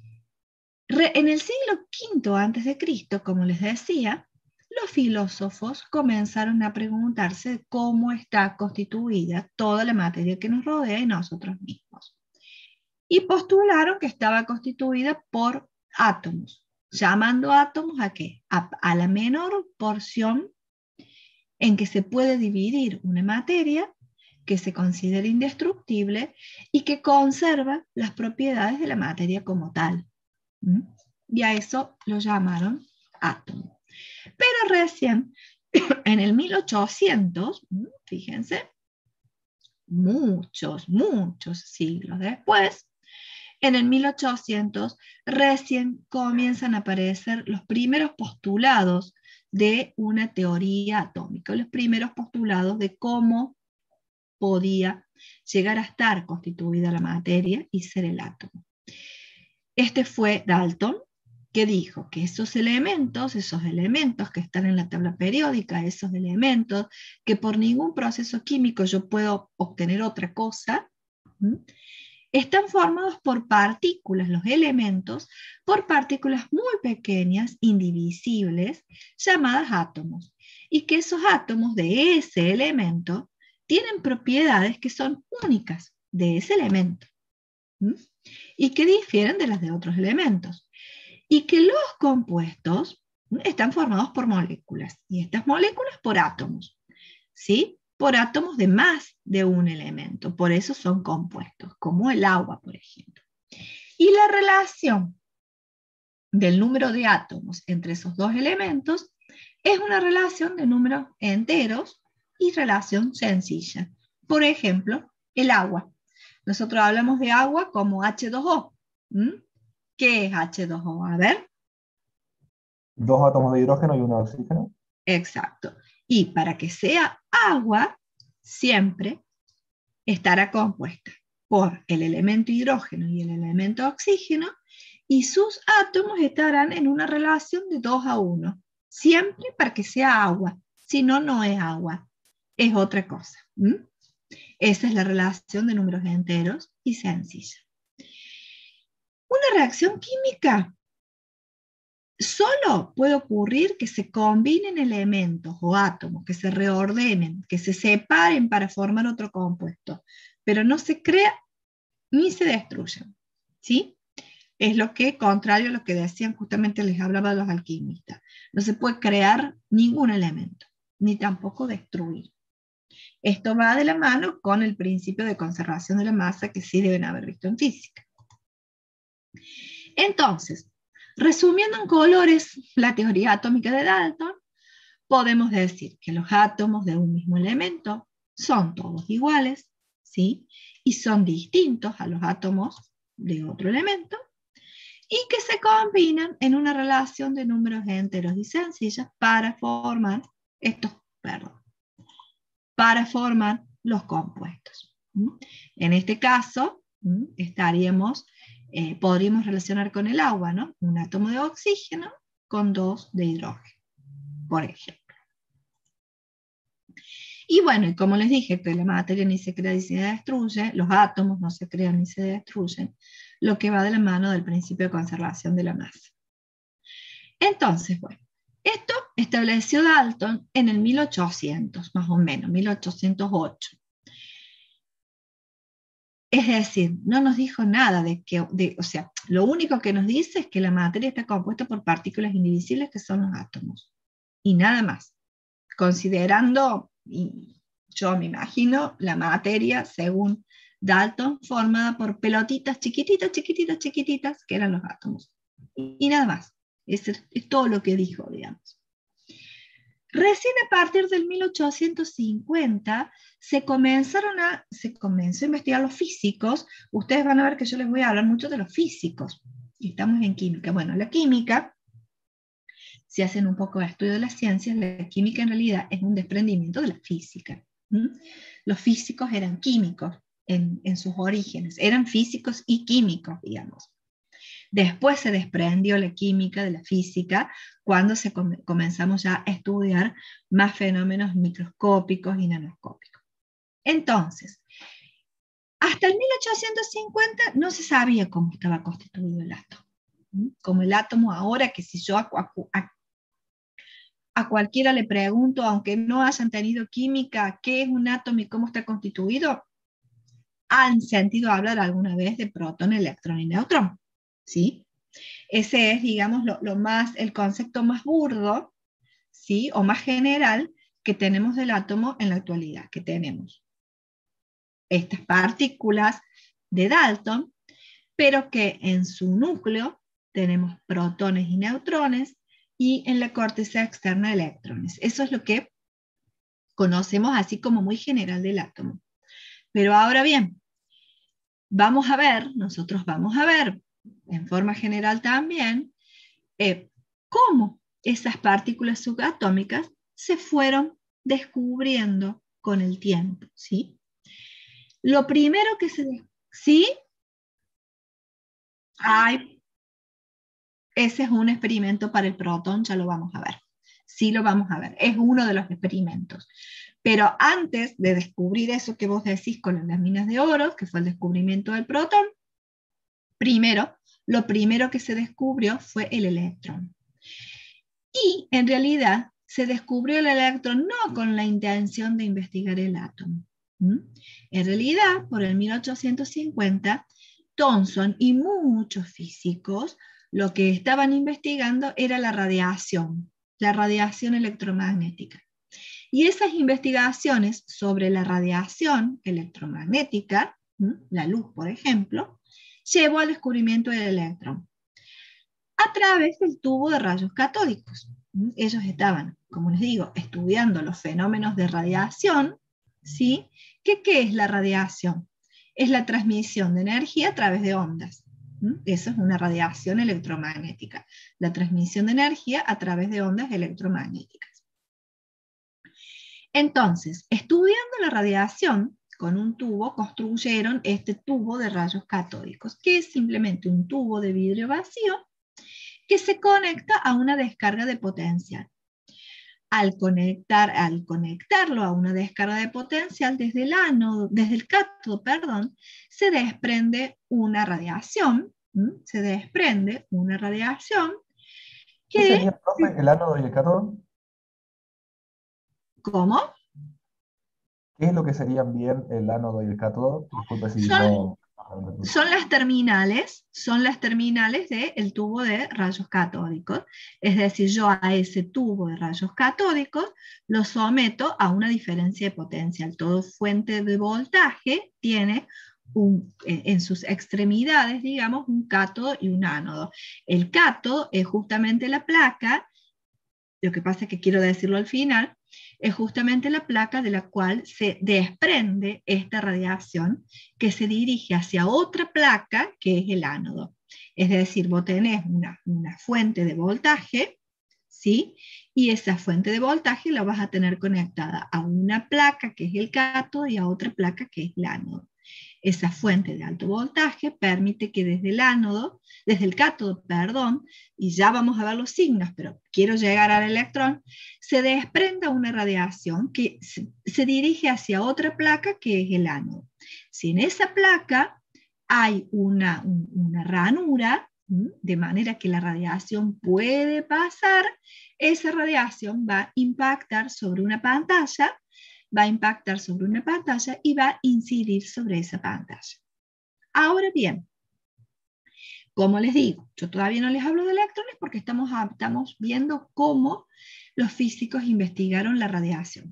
en el siglo quinto antes de Cristo, como les decía, los filósofos comenzaron a preguntarse cómo está constituida toda la materia que nos rodea y nosotros mismos. Y postularon que estaba constituida por átomos, llamando átomos a qué? A, a la menor porción en que se puede dividir una materia que se considera indestructible y que conserva las propiedades de la materia como tal. ¿Mm? Y a eso lo llamaron átomo. Pero recién, en el mil ochocientos, fíjense, muchos, muchos siglos después, en el mil ochocientos recién comienzan a aparecer los primeros postulados de una teoría atómica, los primeros postulados de cómo podía llegar a estar constituida la materia y ser el átomo. Este fue Dalton, que dijo que esos elementos, esos elementos que están en la tabla periódica, esos elementos que por ningún proceso químico yo puedo obtener otra cosa, ¿sí? Están formados por partículas, los elementos, por partículas muy pequeñas, indivisibles, llamadas átomos, y que esos átomos de ese elemento tienen propiedades que son únicas de ese elemento, ¿sí? Y que difieren de las de otros elementos, y que los compuestos están formados por moléculas, y estas moléculas por átomos, ¿sí? Por átomos de más de un elemento, por eso son compuestos, como el agua, por ejemplo. Y la relación del número de átomos entre esos dos elementos es una relación de números enteros y relación sencilla. Por ejemplo, el agua. Nosotros hablamos de agua como hache dos o. ¿Mm? ¿Qué es hache dos o? A ver. Dos átomos de hidrógeno y uno de oxígeno. Exacto. Y para que sea agua, siempre estará compuesta por el elemento hidrógeno y el elemento oxígeno, y sus átomos estarán en una relación de dos a uno. Siempre para que sea agua. Si no, no es agua. Es otra cosa. ¿Mm? Esa es la relación de números enteros y sencilla. Una reacción química solo puede ocurrir que se combinen elementos o átomos, que se reordenen, que se separen para formar otro compuesto, pero no se crea ni se destruyen, ¿sí? Es lo que, contrario a lo que decían, justamente les hablaba de los alquimistas. No se puede crear ningún elemento, ni tampoco destruir. Esto va de la mano con el principio de conservación de la masa que sí deben haber visto en física. Entonces, resumiendo en colores la teoría atómica de Dalton, podemos decir que los átomos de un mismo elemento son todos iguales, ¿sí? Y son distintos a los átomos de otro elemento, y que se combinan en una relación de números enteros y sencillas para formar estos, perdón, para formar los compuestos. ¿Mm? En este caso, ¿mm? estaríamos Eh, podríamos relacionar con el agua, ¿no? Un átomo de oxígeno con dos de hidrógeno, por ejemplo. Y bueno, y como les dije, que la materia ni se crea ni se destruye, los átomos no se crean ni se destruyen, lo que va de la mano del principio de conservación de la masa. Entonces, bueno, esto estableció Dalton en el mil ochocientos, más o menos, mil ochocientos ocho. Es decir, no nos dijo nada de que, de, o sea, lo único que nos dice es que la materia está compuesta por partículas indivisibles que son los átomos. Y nada más. Considerando, y yo me imagino, la materia, según Dalton, formada por pelotitas chiquititas, chiquititas, chiquititas, que eran los átomos. Y, y nada más. Es, es todo lo que dijo, digamos. Recién a partir del mil ochocientos cincuenta se comenzaron a, se comenzó a investigar los físicos. Ustedes van a ver que yo les voy a hablar mucho de los físicos. Y estamos en química. Bueno, la química si hacen un poco de estudio de las ciencias, la química en realidad es un desprendimiento de la física. ¿Mm? Los físicos eran químicos en, en sus orígenes, eran físicos y químicos, digamos. Después se desprendió la química de la física cuando se com comenzamos ya a estudiar más fenómenos microscópicos y nanoscópicos. Entonces, hasta el mil ochocientos cincuenta no se sabía cómo estaba constituido el átomo. ¿Mm? Como el átomo ahora, que si yo a, a, a cualquiera le pregunto, aunque no hayan tenido química, qué es un átomo y cómo está constituido, han sentido hablar alguna vez de protón, electrón y neutrón. ¿Sí? Ese es, digamos, lo, lo más, el concepto más burdo, ¿sí? O más general que tenemos del átomo en la actualidad, que tenemos estas partículas de Dalton, pero que en su núcleo tenemos protones y neutrones, y en la corteza externa electrones. Eso es lo que conocemos así como muy general del átomo. Pero ahora bien, vamos a ver, nosotros vamos a ver, en forma general también, eh, cómo esas partículas subatómicas se fueron descubriendo con el tiempo, ¿sí? Lo primero que se... ¿Sí? Ay, ese es un experimento para el protón, ya lo vamos a ver. Sí lo vamos a ver, es uno de los experimentos. Pero antes de descubrir eso que vos decís con las minas de oro, que fue el descubrimiento del protón, primero, lo primero que se descubrió fue el electrón. Y en realidad se descubrió el electrón no con la intención de investigar el átomo. ¿Mm? En realidad, por el mil ochocientos cincuenta, Thomson y muchos físicos lo que estaban investigando era la radiación, la radiación electromagnética. Y esas investigaciones sobre la radiación electromagnética, ¿Mm? la luz por ejemplo, llevó al descubrimiento del electrón a través del tubo de rayos catódicos. Ellos estaban, como les digo, estudiando los fenómenos de radiación, ¿sí? ¿Qué, qué es la radiación? Es la transmisión de energía a través de ondas. Eso es una radiación electromagnética, la transmisión de energía a través de ondas electromagnéticas. Entonces, estudiando la radiación, con un tubo construyeron este tubo de rayos catódicos, que es simplemente un tubo de vidrio vacío que se conecta a una descarga de potencial. Al, conectar, al conectarlo a una descarga de potencial desde el ánodo, desde el cátodo, perdón, se desprende una radiación, ¿m? se desprende una radiación que... ¿Qué sería, profe, el ánodo y el cátodo? ¿Cómo? ¿Qué es lo que serían bien el ánodo y el cátodo? Disculpe si Son, no... son las terminales, son las terminales del tubo de rayos catódicos. Es decir, yo a ese tubo de rayos catódicos lo someto a una diferencia de potencial. Todo fuente de voltaje tiene un, en sus extremidades, digamos, un cátodo y un ánodo. El cátodo es justamente la placa, lo que pasa es que quiero decirlo al final, es justamente la placa de la cual se desprende esta radiación que se dirige hacia otra placa que es el ánodo. Es decir, vos tenés una, una fuente de voltaje, ¿sí? Y esa fuente de voltaje la vas a tener conectada a una placa que es el cátodo y a otra placa que es el ánodo. Esa fuente de alto voltaje permite que desde el ánodo, desde el cátodo, perdón, y ya vamos a ver los signos, pero quiero llegar al electrón, se desprenda una radiación que se, se dirige hacia otra placa que es el ánodo. Si en esa placa hay una, una ranura, de manera que la radiación puede pasar, esa radiación va a impactar sobre una pantalla, va a impactar sobre una pantalla y va a incidir sobre esa pantalla. Ahora bien, como les digo, yo todavía no les hablo de electrones porque estamos, estamos viendo cómo los físicos investigaron la radiación.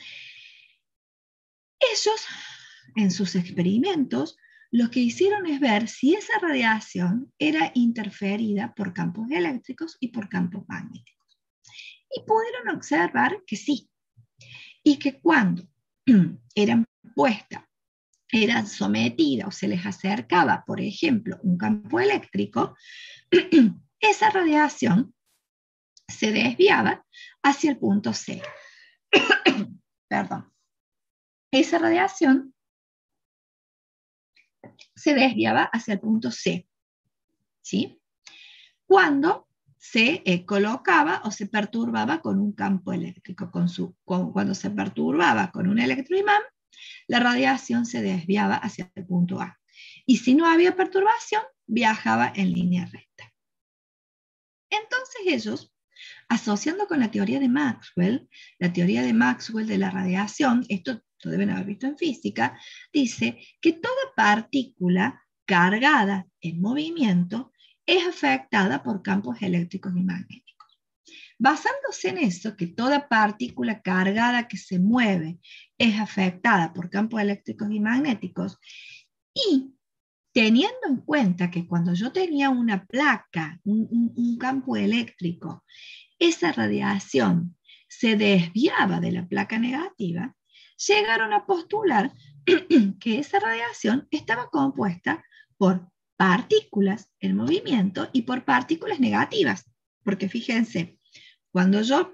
Ellos, en sus experimentos, lo que hicieron es ver si esa radiación era interferida por campos eléctricos y por campos magnéticos. Y pudieron observar que sí, y que cuando eran puestas, eran sometidas o se les acercaba, por ejemplo, un campo eléctrico, esa radiación se desviaba hacia el punto C. Perdón. Esa radiación se desviaba hacia el punto C, ¿sí? Cuando se eh, colocaba o se perturbaba con un campo eléctrico. Con su, con, cuando se perturbaba con un electroimán, la radiación se desviaba hacia el punto A. Y si no había perturbación, viajaba en línea recta. Entonces ellos, asociando con la teoría de Maxwell, la teoría de Maxwell de la radiación, esto lo deben haber visto en física, dice que toda partícula cargada en movimiento es afectada por campos eléctricos y magnéticos. Basándose en eso, que toda partícula cargada que se mueve es afectada por campos eléctricos y magnéticos, y teniendo en cuenta que cuando yo tenía una placa, un, un, un campo eléctrico, esa radiación se desviaba de la placa negativa, llegaron a postular que esa radiación estaba compuesta por partículas en movimiento y por partículas negativas. Porque fíjense, cuando yo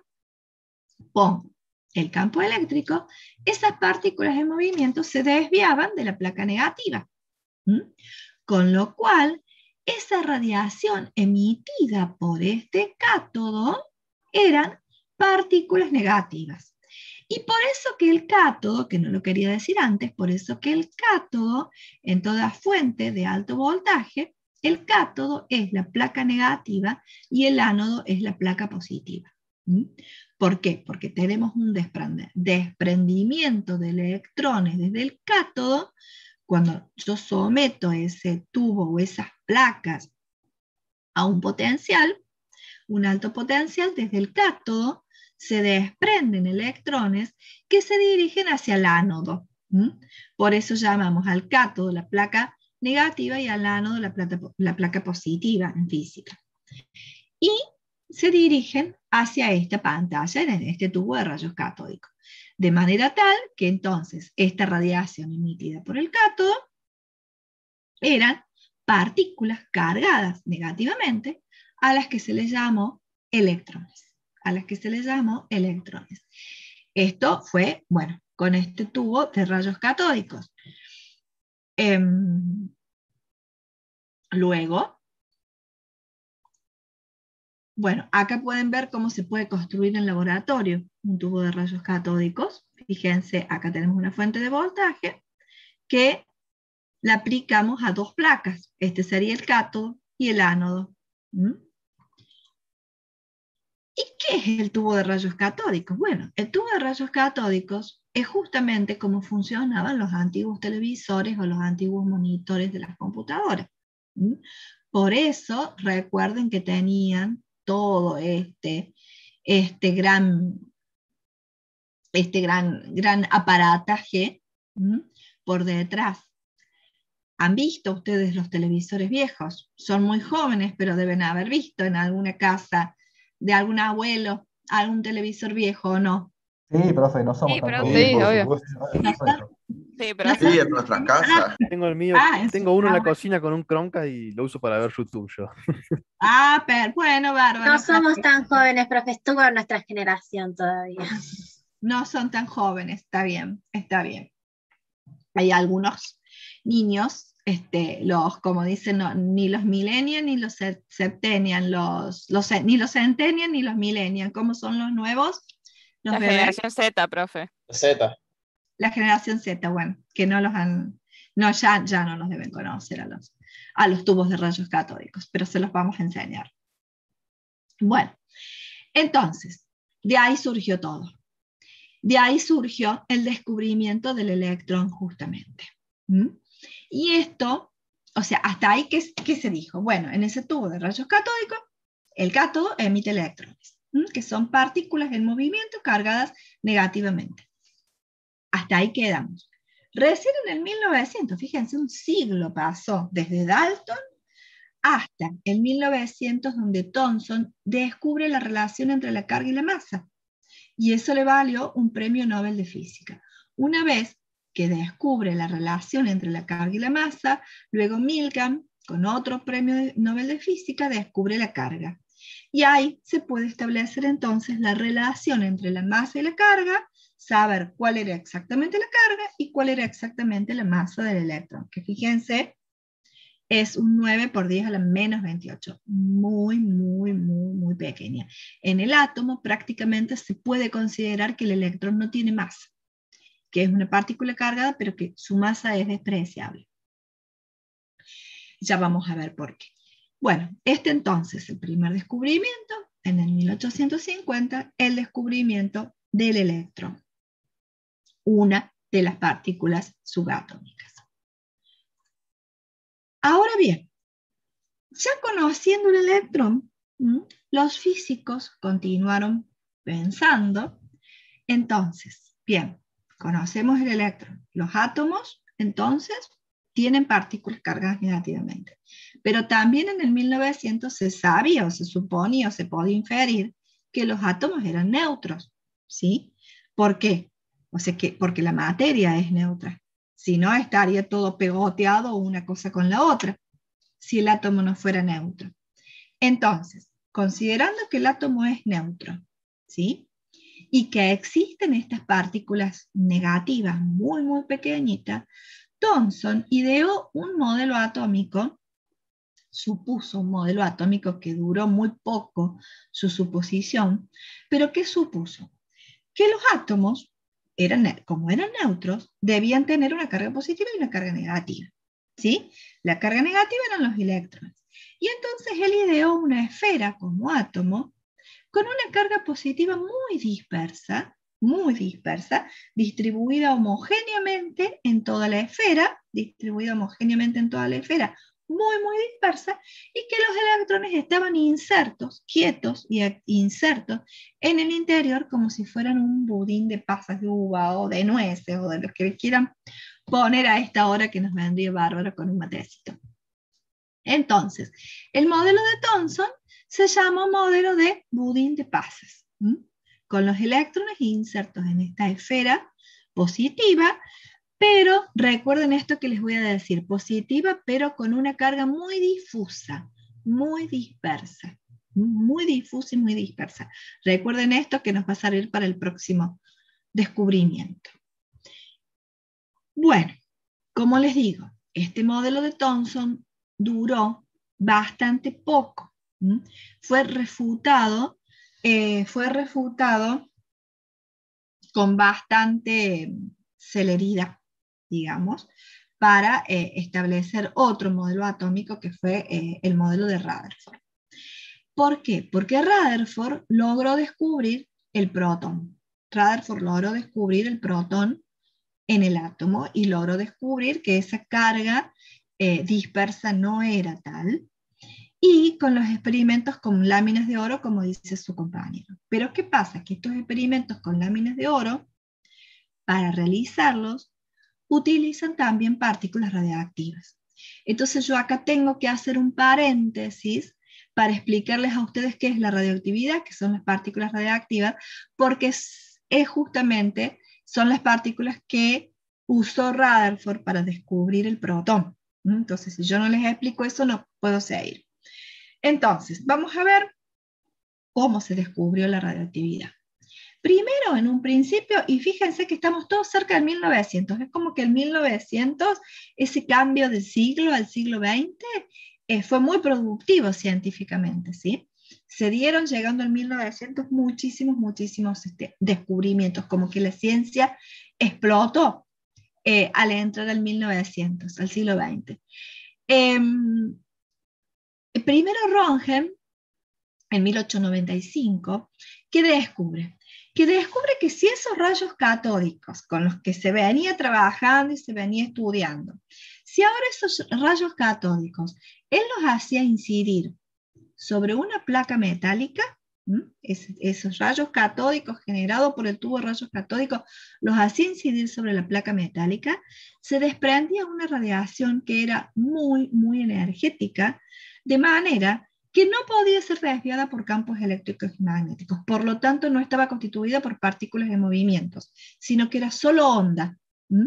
pongo el campo eléctrico, esas partículas en movimiento se desviaban de la placa negativa. ¿Mm? Con lo cual, esa radiación emitida por este cátodo eran partículas negativas. Y por eso que el cátodo, que no lo quería decir antes, por eso que el cátodo, en toda fuente de alto voltaje, el cátodo es la placa negativa y el ánodo es la placa positiva. ¿Mm? ¿Por qué? Porque tenemos un desprendimiento de electrones desde el cátodo. Cuando yo someto ese tubo o esas placas a un potencial, un alto potencial, desde el cátodo se desprenden electrones que se dirigen hacia el ánodo. ¿Mm? Por eso llamamos al cátodo la placa negativa y al ánodo la placa, la placa positiva en física. Y se dirigen hacia esta pantalla, en este tubo de rayos catódicos. De manera tal que entonces esta radiación emitida por el cátodo eran partículas cargadas negativamente a las que se les llamó electrones. A las que se les llamó electrones. Esto fue, bueno, con este tubo de rayos catódicos. Eh, luego, bueno, acá pueden ver cómo se puede construir en laboratorio un tubo de rayos catódicos. Fíjense, acá tenemos una fuente de voltaje que la aplicamos a dos placas. Este sería el cátodo y el ánodo. ¿Mm? ¿Y qué es el tubo de rayos catódicos? Bueno, el tubo de rayos catódicos es justamente como funcionaban los antiguos televisores o los antiguos monitores de las computadoras. ¿Mm? Por eso, recuerden que tenían todo este, este gran, este gran, gran aparataje, ¿m?, por detrás. ¿Han visto ustedes los televisores viejos? Son muy jóvenes, pero deben haber visto en alguna casa de algún abuelo algún televisor viejo, ¿o no? Sí, profe, no somos Sí, tan pero jóvenes. Sí, Sí, por obvio. supuesto. ¿No son? Sí, pero ¿No hace- son? Sí, en nuestras casas. Tengo el mío, Ah, en tengo su- uno en ah, la cocina con un Chromecast y lo uso para ver YouTube yo. Ah, pero bueno, bárbaro. No somos tan jóvenes, profe, estuvo en nuestra generación todavía. No son tan jóvenes, está bien, está bien. Hay algunos niños, este, los, como dicen, no, ni los millennials ni los septennials, los, los, ni los centennials ni los millennials. ¿Cómo son los nuevos? Los la bebés. generación Z, profe. Z. La generación Z, bueno, que no los han, no, ya, ya no los deben conocer a los, a los tubos de rayos catódicos, pero se los vamos a enseñar. Bueno, entonces, de ahí surgió todo. De ahí surgió el descubrimiento del electrón justamente. ¿Mm? Y esto, o sea, hasta ahí, ¿qué, qué se dijo? Bueno, en ese tubo de rayos catódicos, el cátodo emite electrones, ¿m? que son partículas en movimiento cargadas negativamente. Hasta ahí quedamos. Recién en el mil novecientos, fíjense, un siglo pasó desde Dalton hasta el mil novecientos, donde Thomson descubre la relación entre la carga y la masa. Y eso le valió un premio Nobel de Física. Una vez que descubre la relación entre la carga y la masa, luego Milgram, con otro premio Nobel de Física, descubre la carga. Y ahí se puede establecer entonces la relación entre la masa y la carga, saber cuál era exactamente la carga y cuál era exactamente la masa del electrón, que fíjense, es un nueve por diez a la menos veintiocho, muy, muy, muy, muy pequeña. En el átomo prácticamente se puede considerar que el electrón no tiene masa, que es una partícula cargada, pero que su masa es despreciable. Ya vamos a ver por qué. Bueno, este entonces, el primer descubrimiento, en el mil ochocientos cincuenta, el descubrimiento del electrón, una de las partículas subatómicas. Ahora bien, ya conociendo el electrón, los físicos continuaron pensando, entonces, bien, conocemos el electrón, los átomos, entonces, tienen partículas cargadas negativamente. Pero también en el mil novecientos se sabía, o se suponía, o se podía inferir que los átomos eran neutros, ¿sí? ¿Por qué? O sea, que, porque la materia es neutra. Si no, estaría todo pegoteado una cosa con la otra, si el átomo no fuera neutro. Entonces, considerando que el átomo es neutro, ¿sí? Y que existen estas partículas negativas muy, muy pequeñitas, Thomson ideó un modelo atómico, supuso un modelo atómico que duró muy poco su suposición, pero ¿qué supuso? Que los átomos, eran, como eran neutros, debían tener una carga positiva y una carga negativa, ¿sí? La carga negativa eran los electrones. Y entonces él ideó una esfera como átomo con una carga positiva muy dispersa, muy dispersa, distribuida homogéneamente en toda la esfera, distribuida homogéneamente en toda la esfera, muy, muy dispersa, y que los electrones estaban insertos, quietos y insertos en el interior como si fueran un budín de pasas de uva o de nueces o de lo que quieran poner a esta hora que nos vendría bárbaro con un matecito. Entonces, el modelo de Thomson se llama modelo de budín de pasas, ¿m? Con los electrones insertos en esta esfera positiva, pero recuerden esto que les voy a decir, positiva, pero con una carga muy difusa, muy dispersa, muy difusa y muy dispersa. Recuerden esto que nos va a servir para el próximo descubrimiento. Bueno, como les digo, este modelo de Thomson duró bastante poco. ¿Mm? Fue refutado, eh, fue refutado con bastante celeridad, digamos, para eh, establecer otro modelo atómico que fue eh, el modelo de Rutherford. ¿Por qué? Porque Rutherford logró descubrir el protón. Rutherford logró descubrir el protón en el átomo y logró descubrir que esa carga eh, dispersa no era tal, y con los experimentos con láminas de oro, como dice su compañero. Pero ¿qué pasa? Que estos experimentos con láminas de oro, para realizarlos, utilizan también partículas radiactivas. Entonces yo acá tengo que hacer un paréntesis para explicarles a ustedes qué es la radioactividad, que son las partículas radiactivas, porque es, es justamente, son las partículas que usó Rutherford para descubrir el protón. Entonces, si yo no les explico eso, no puedo seguir. Entonces, vamos a ver cómo se descubrió la radioactividad. Primero, en un principio, y fíjense que estamos todos cerca del mil novecientos, es como que el mil novecientos, ese cambio de siglo al siglo veinte, eh, fue muy productivo científicamente, ¿sí? Se dieron, llegando al mil novecientos, muchísimos, muchísimos este, descubrimientos, como que la ciencia explotó eh, al entrar al mil novecientos, al siglo veinte. Eh, primero Röntgen, en mil ochocientos noventa y cinco, ¿qué descubre? Que descubre que si esos rayos catódicos con los que se venía trabajando y se venía estudiando, si ahora esos rayos catódicos él los hacía incidir sobre una placa metálica, es, esos rayos catódicos generados por el tubo de rayos catódicos los hacía incidir sobre la placa metálica, se desprendía una radiación que era muy, muy energética, de manera que no podía ser desviada por campos eléctricos y magnéticos. Por lo tanto, no estaba constituida por partículas de movimientos, sino que era solo onda. ¿Mm?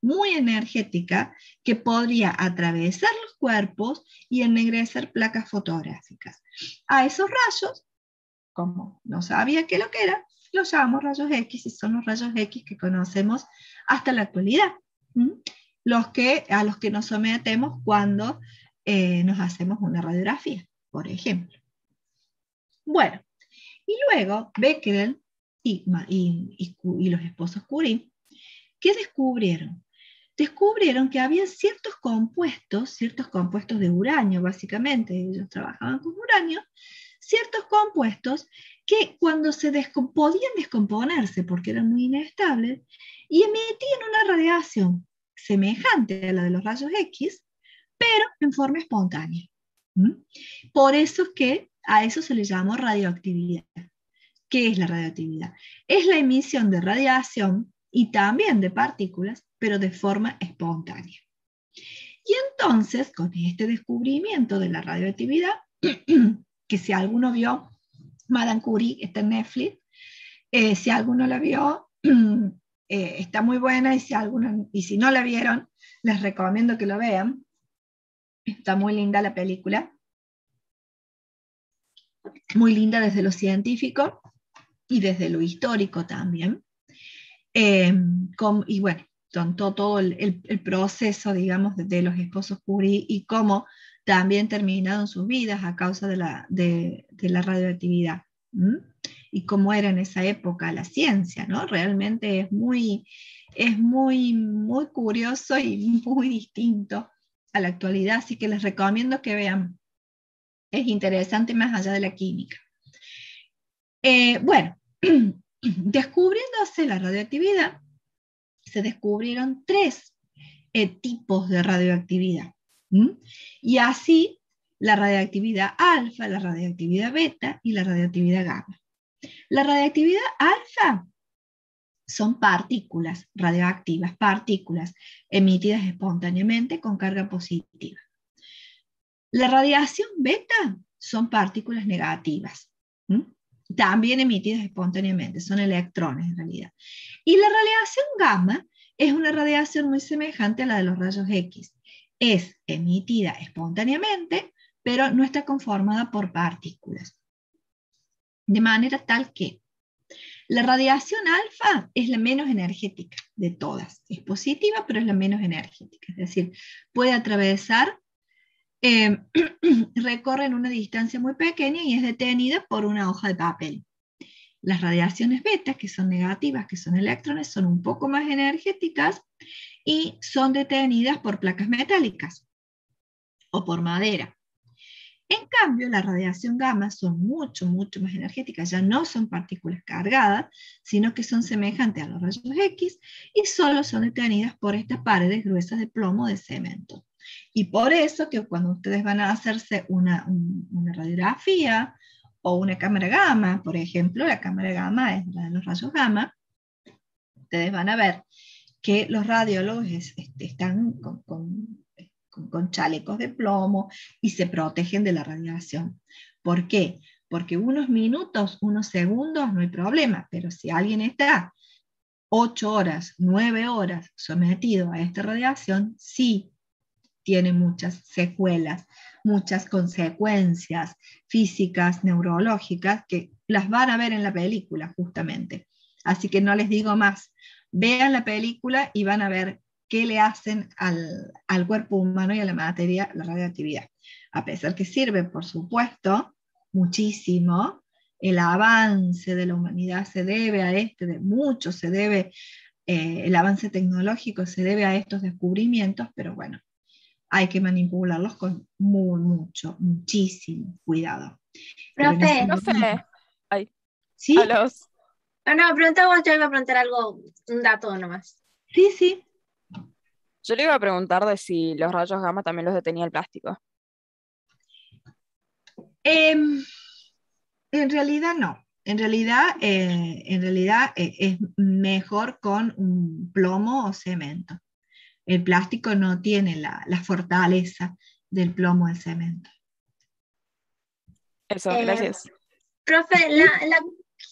muy energética que podría atravesar los cuerpos y ennegrecer placas fotográficas. A esos rayos, como no sabía qué lo que era, los llamamos rayos X y son los rayos X que conocemos hasta la actualidad. ¿Mm? Los que, a los que nos sometemos cuando eh, nos hacemos una radiografía, por ejemplo. Bueno, y luego Becquerel y, y, y, y los esposos Curie, ¿qué descubrieron? Descubrieron que había ciertos compuestos, ciertos compuestos de uranio, básicamente, ellos trabajaban con uranio, ciertos compuestos que cuando se descom- podían descomponerse porque eran muy inestables y emitían una radiación semejante a la de los rayos X, pero en forma espontánea. ¿Mm? Por eso es que a eso se le llamó radioactividad. ¿Qué es la radioactividad? Es la emisión de radiación y también de partículas, pero de forma espontánea. Y entonces, con este descubrimiento de la radioactividad, que si alguno vio Madame Curie, está en Netflix, eh, si alguno la vio, eh, está muy buena, y si, alguno, y si no la vieron, les recomiendo que lo vean. Está muy linda la película, muy linda desde lo científico y desde lo histórico también. Eh, con, y bueno, todo, todo el, el, el proceso, digamos, de, de los esposos Curie y cómo también terminaron sus vidas a causa de la, de, de la radioactividad. ¿Mm? Y cómo era en esa época la ciencia, ¿no? Realmente es muy, es muy, muy curioso y muy distinto a la actualidad, así que les recomiendo que vean. Es interesante más allá de la química. Eh, bueno, descubriéndose la radioactividad, se descubrieron tres eh, tipos de radioactividad. ¿Mm? Y así la radioactividad alfa, la radioactividad beta y la radioactividad gamma. La radioactividad alfa son partículas radioactivas, partículas emitidas espontáneamente con carga positiva. La radiación beta son partículas negativas, ¿Mm? también emitidas espontáneamente, son electrones en realidad. Y la radiación gamma es una radiación muy semejante a la de los rayos X. Es emitida espontáneamente, pero no está conformada por partículas. De manera tal que la radiación alfa es la menos energética de todas. Es positiva, pero es la menos energética. Es decir, puede atravesar, eh, recorre en una distancia muy pequeña y es detenida por una hoja de papel. Las radiaciones beta, que son negativas, que son electrones, son un poco más energéticas y son detenidas por placas metálicas o por madera. En cambio, la radiación gamma son mucho, mucho más energéticas, ya no son partículas cargadas, sino que son semejantes a los rayos X y solo son detenidas por estas paredes gruesas de plomo de cemento. Y por eso que cuando ustedes van a hacerse una, un, una radiografía o una cámara gamma, por ejemplo, la cámara gamma es la de los rayos gamma, ustedes van a ver que los radiólogos es, este, están con, con Con, con chalecos de plomo y se protegen de la radiación. ¿Por qué? Porque unos minutos, unos segundos no hay problema, pero si alguien está ocho horas, nueve horas sometido a esta radiación, sí tiene muchas secuelas, muchas consecuencias físicas, neurológicas, que las van a ver en la película justamente. Así que no les digo más, vean la película y van a ver qué le hacen al, al cuerpo humano y a la materia la radioactividad. A pesar que sirve, por supuesto, muchísimo, el avance de la humanidad se debe a este, de mucho se debe, eh, el avance tecnológico se debe a estos descubrimientos, pero bueno, hay que manipularlos con muy, mucho, muchísimo cuidado. Profe, Profe, ay, ¿sí? a los... No, no, pregunta vos, yo iba a preguntar algo, un dato nomás. Sí, sí. Yo le iba a preguntar de si los rayos gamma también los detenía el plástico. Eh, en realidad no. En realidad, eh, en realidad eh, es mejor con un plomo o cemento. El plástico no tiene la, la fortaleza del plomo o el cemento. Eso, Eh, gracias. Profe, la, la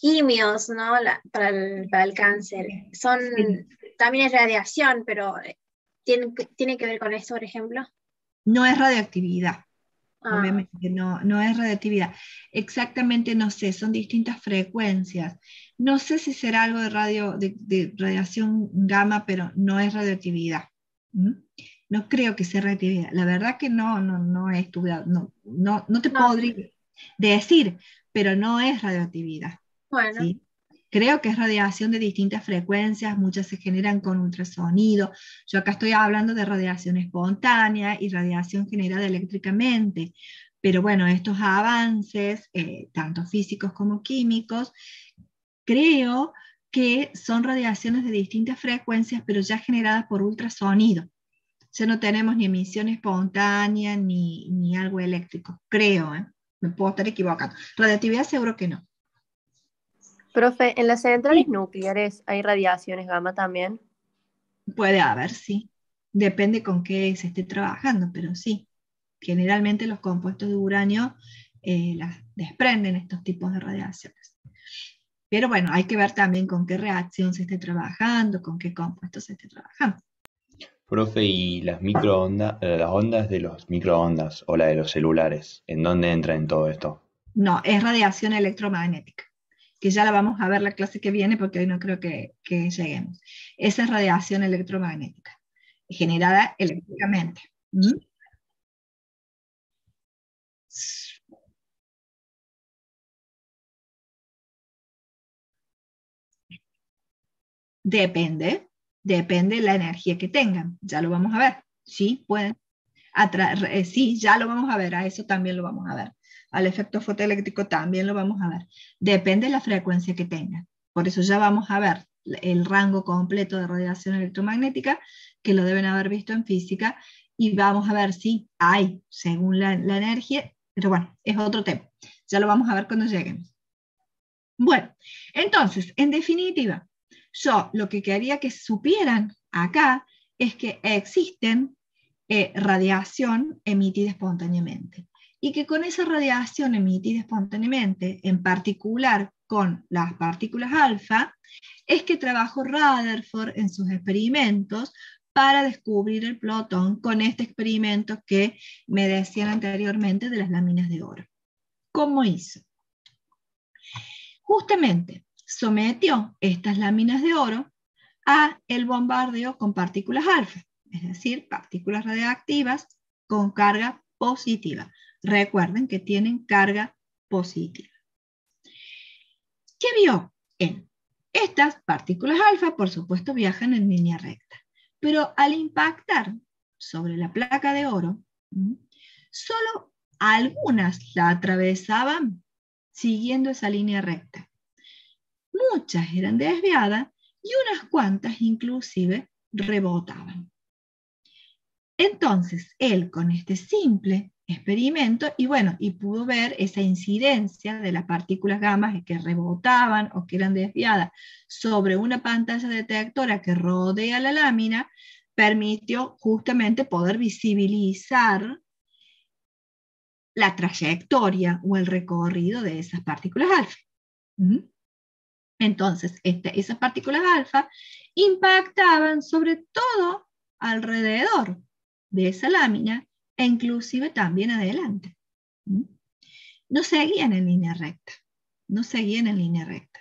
quimios, ¿no? La- para el, para el cáncer, son, Sí. también es radiación, pero ¿Tiene, que- ¿Tiene que ver con eso, por ejemplo? No es radioactividad. Ah, Obviamente no, no es radioactividad. Exactamente no sé, son distintas frecuencias. No sé si será algo de, radio, de, de radiación gamma, pero no es radioactividad. ¿Mm? No creo que sea radioactividad. La verdad que no, no, no he estudiado, no, no, no te no, podría decir, pero no es radioactividad. bueno, ¿Sí? Creo que es radiación de distintas frecuencias, muchas se generan con ultrasonido. Yo acá estoy hablando de radiación espontánea y radiación generada eléctricamente. Pero bueno, estos avances, eh, tanto físicos como químicos, creo que son radiaciones de distintas frecuencias, pero ya generadas por ultrasonido. Ya no tenemos ni emisión espontánea ni, ni algo eléctrico, creo, ¿eh? Me puedo estar equivocando. Radioactividad seguro que no. Profe, ¿en las centrales Sí, nucleares hay radiaciones gamma también? puede haber, sí. Depende con qué se esté trabajando, pero sí. Generalmente los compuestos de uranio eh, las desprenden estos tipos de radiaciones. Pero bueno, hay que ver también con qué reacción se esté trabajando, con qué compuesto se esté trabajando. Profe, ¿y las microondas, eh, las ondas de los microondas o la de los celulares, en dónde entra en todo esto? No, es radiación electromagnética, que ya la vamos a ver la clase que viene porque hoy no creo que, que lleguemos. Esa es radiación electromagnética, generada eléctricamente. ¿Mm? Depende, depende de la energía que tengan. Ya lo vamos a ver. Sí, pueden. Atra eh, sí, ya lo vamos a ver. A eso también lo vamos a ver. Al efecto fotoeléctrico también lo vamos a ver. Depende de la frecuencia que tengan. Por eso ya vamos a ver el rango completo de radiación electromagnética, que lo deben haber visto en física, y vamos a ver si hay, según la, la energía, pero bueno, es otro tema. Ya lo vamos a ver cuando lleguemos. Bueno, entonces, en definitiva, yo lo que quería que supieran acá es que existen eh, radiación emitida espontáneamente y que con esa radiación emitida espontáneamente, en particular con las partículas alfa, es que trabajó Rutherford en sus experimentos para descubrir el plutón con este experimento que me decían anteriormente de las láminas de oro. ¿Cómo hizo? Justamente sometió estas láminas de oro a el bombardeo con partículas alfa, es decir, partículas radiactivas con carga positiva. Recuerden que tienen carga positiva. ¿Qué vio él? Estas partículas alfa, por supuesto, viajan en línea recta, pero al impactar sobre la placa de oro, solo algunas la atravesaban siguiendo esa línea recta. Muchas eran desviadas y unas cuantas inclusive rebotaban. Entonces, él con este simple experimento, y bueno, y pudo ver esa incidencia de las partículas gamma que rebotaban o que eran desviadas sobre una pantalla detectora que rodea la lámina, permitió justamente poder visibilizar la trayectoria o el recorrido de esas partículas alfa. ¿Mm? Entonces, este, esas partículas alfa impactaban sobre todo alrededor de esa lámina e inclusive también adelante. ¿Mm? No seguían en línea recta, no seguían en línea recta.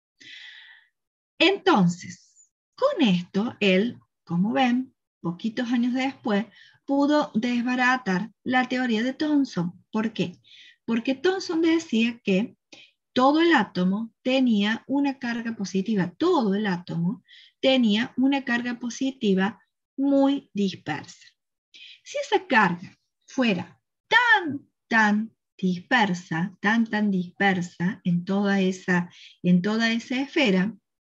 Entonces, con esto, él, como ven, poquitos años después, pudo desbaratar la teoría de Thomson. ¿Por qué? Porque Thomson decía que todo el átomo tenía una carga positiva, todo el átomo tenía una carga positiva muy dispersa. Si esa carga fuera tan, tan dispersa, tan, tan dispersa en toda esa, en toda esa esfera,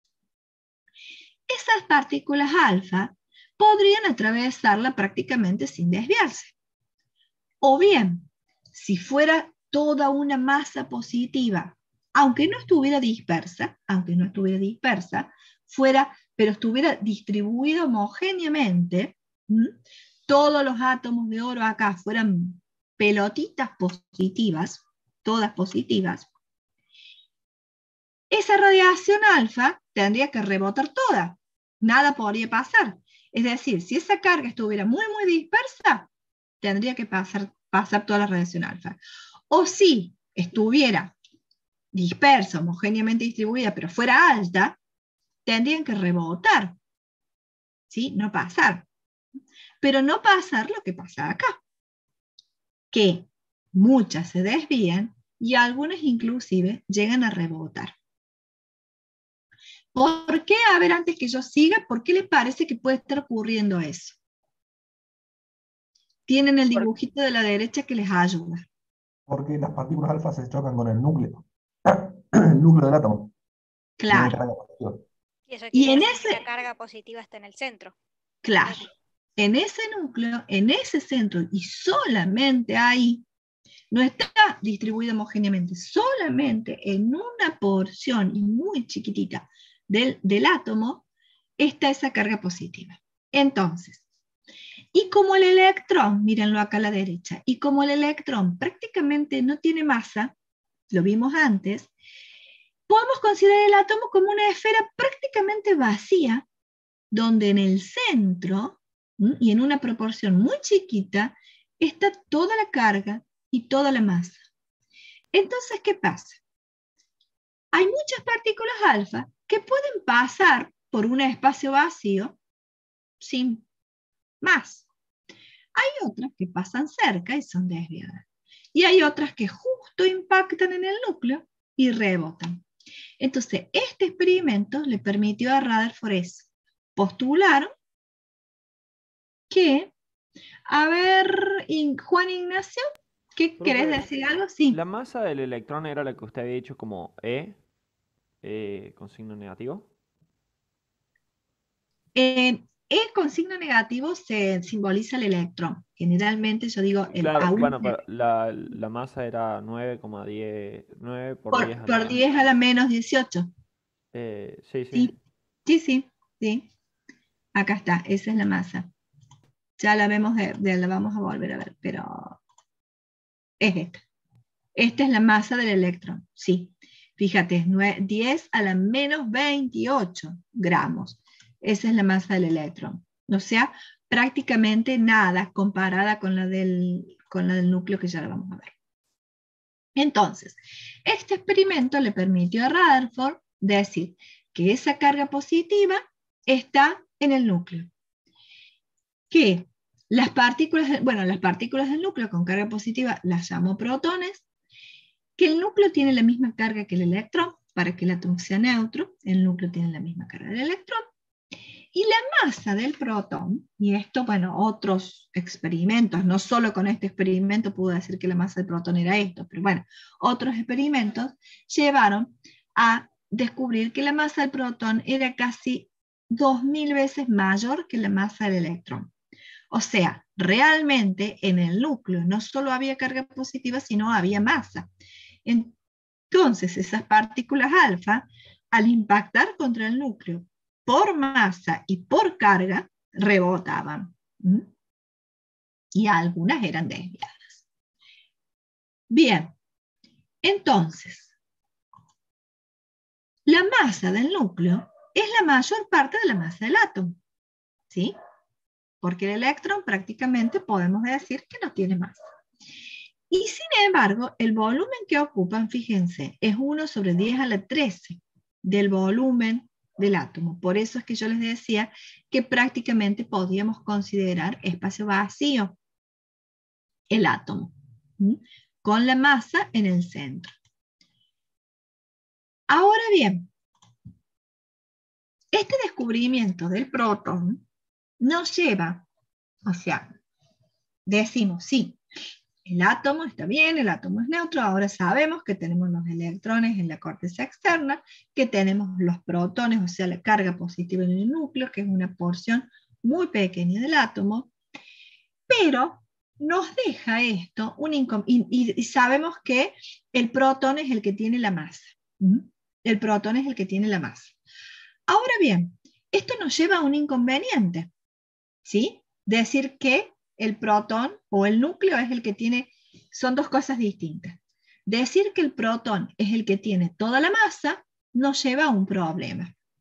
esas partículas alfa podrían atravesarla prácticamente sin desviarse. O bien, si fuera toda una masa positiva, aunque no estuviera dispersa, aunque no estuviera dispersa, fuera, pero estuviera distribuida homogéneamente, ¿m? Todos los átomos de oro acá fueran pelotitas positivas, todas positivas, esa radiación alfa tendría que rebotar toda, nada podría pasar. Es decir, si esa carga estuviera muy, muy dispersa, tendría que pasar, pasar toda la radiación alfa. O si estuviera dispersa, homogéneamente distribuida, pero fuera alta, tendrían que rebotar, ¿sí? No pasar. Pero no pasar lo que pasa acá, que muchas se desvían y algunas inclusive llegan a rebotar. ¿Por qué? A ver, antes que yo siga, ¿por qué les parece que puede estar ocurriendo eso? Tienen el dibujito de la derecha que les ayuda. Porque las partículas alfa se chocan con el núcleo. El núcleo del átomo. Tiene Claro. carga positiva. Y eso Y quiere en decir que ese, la carga positiva está en el centro. claro, en ese núcleo, en ese centro, y solamente ahí, no está distribuido homogéneamente, solamente en una porción y muy chiquitita del, del átomo está esa carga positiva. Entonces, y como el electrón, mírenlo acá a la derecha, y como el electrón prácticamente no tiene masa, lo vimos antes, podemos considerar el átomo como una esfera prácticamente vacía, donde en el centro, ¿m? y en una proporción muy chiquita, está toda la carga y toda la masa. Entonces, ¿qué pasa? Hay muchas partículas alfa que pueden pasar por un espacio vacío sin más. Hay otras que pasan cerca y son desviadas. Y hay otras que justo impactan en el núcleo y rebotan. Entonces, este experimento le permitió a Rutherford eso. Postularon que, a ver, Juan Ignacio, ¿qué Profe, querés decir algo? Sí. ¿la masa del electrón era la que usted había dicho como E, eh, con signo negativo? Eh, E con signo negativo se simboliza el electrón. Generalmente yo digo el Claro, A uno bueno, pero la, la masa era nueve coma diez, nueve por diez por, a la por diez a la menos dieciocho. Eh, sí, sí. Sí, sí, sí, sí. Acá está, esa es la masa. Ya la vemos, de, de- la vamos a volver a ver, pero es esta. Esta es la masa del electrón, sí. Fíjate, es nue- diez a la menos veintiocho gramos. Esa es la masa del electrón. O sea, prácticamente nada comparada con la del, con la del núcleo que ya la vamos a ver. Entonces, este experimento le permitió a Rutherford decir que esa carga positiva está en el núcleo. Que las partículas, bueno, las partículas del núcleo con carga positiva las llamo protones, que el núcleo tiene la misma carga que el electrón, para que el átomo sea neutro, el núcleo tiene la misma carga del electrón, y la masa del protón, y esto, bueno, otros experimentos, no solo con este experimento pudo decir que la masa del protón era esto, pero bueno, otros experimentos llevaron a descubrir que la masa del protón era casi dos mil veces mayor que la masa del electrón. O sea, realmente en el núcleo no solo había carga positiva, sino había masa. Entonces, esas partículas alfa, al impactar contra el núcleo por masa y por carga, rebotaban. ¿Mm? Y algunas eran desviadas. Bien, entonces, la masa del núcleo es la mayor parte de la masa del átomo, ¿sí? Porque el electrón prácticamente podemos decir que no tiene masa. Y sin embargo, el volumen que ocupan, fíjense, es uno sobre diez a la trece del volumen del átomo. Por eso es que yo les decía que prácticamente podíamos considerar espacio vacío el átomo, ¿sí? Con la masa en el centro. Ahora bien, este descubrimiento del protón nos lleva, o sea, decimos, sí, el átomo está bien, el átomo es neutro, ahora sabemos que tenemos los electrones en la corteza externa, que tenemos los protones, o sea, la carga positiva en el núcleo, que es una porción muy pequeña del átomo, pero nos deja esto, un incom- y, y- y sabemos que el protón es el que tiene la masa. ¿Mm? El protón es el que tiene la masa. Ahora bien, esto nos lleva a un inconveniente, ¿sí? Decir que el protón o el núcleo es el que tiene, son dos cosas distintas. Decir que el protón es el que tiene toda la masa nos lleva a un problema.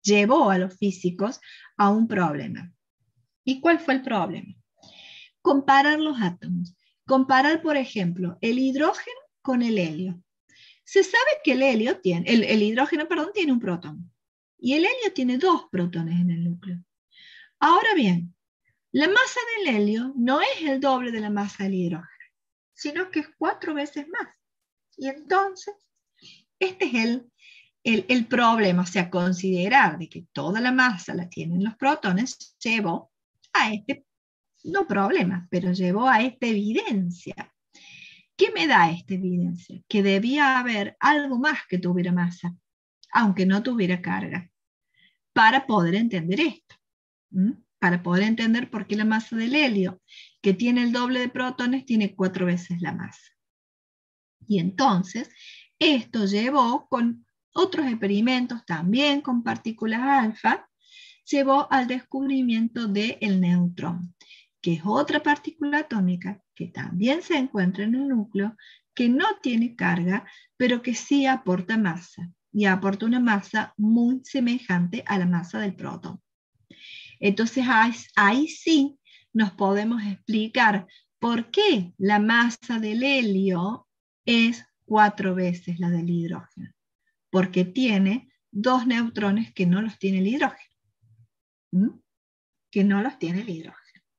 llevó a los físicos a un problema. ¿Y cuál fue el problema? Comparar los átomos. Comparar, por ejemplo, el hidrógeno con el helio. Se sabe que el helio tiene, el, el hidrógeno, perdón, tiene un protón. Y el helio tiene dos protones en el núcleo. Ahora bien, la masa del helio no es el doble de la masa del hidrógeno, sino que es cuatro veces más. Y entonces, este es el, el, el problema, o sea, considerar de que toda la masa la tienen los protones, llevó a este, no problema, pero llevó a esta evidencia. ¿Qué me da esta evidencia? Que debía haber algo más que tuviera masa, aunque no tuviera carga, para poder entender esto. ¿Mm? Para poder entender por qué la masa del helio, que tiene el doble de protones, tiene cuatro veces la masa. Y entonces, esto llevó con otros experimentos, también con partículas alfa, llevó al descubrimiento del neutrón, que es otra partícula atómica que también se encuentra en un núcleo, que no tiene carga, pero que sí aporta masa, y aporta una masa muy semejante a la masa del protón. Entonces ahí, ahí sí nos podemos explicar por qué la masa del helio es cuatro veces la del hidrógeno, porque tiene dos neutrones que no los tiene el hidrógeno, ¿Mm? que no los tiene el hidrógeno.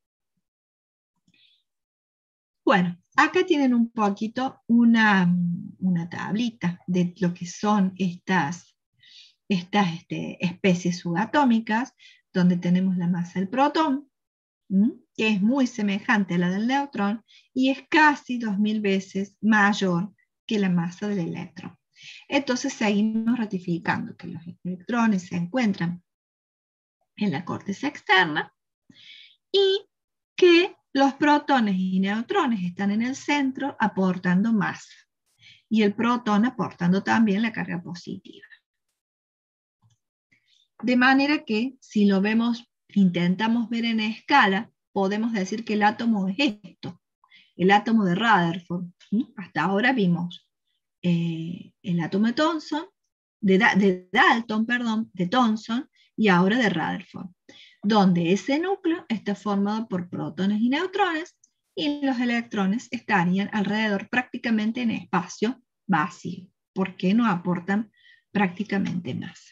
Bueno, acá tienen un poquito una, una tablita de lo que son estas, estas este, especies subatómicas, donde tenemos la masa del protón, ¿m? que es muy semejante a la del neutrón, y es casi dos mil veces mayor que la masa del electrón. Entonces seguimos ratificando que los electrones se encuentran en la corteza externa, y que los protones y neutrones están en el centro aportando masa, y el protón aportando también la carga positiva. De manera que, si lo vemos, intentamos ver en escala, podemos decir que el átomo es esto, el átomo de Rutherford. ¿Sí? Hasta ahora vimos eh, el átomo de Thomson, de, de Dalton, perdón, de Thomson, y ahora de Rutherford, donde ese núcleo está formado por protones y neutrones, y los electrones estarían alrededor prácticamente en espacio vacío, porque no aportan prácticamente masa.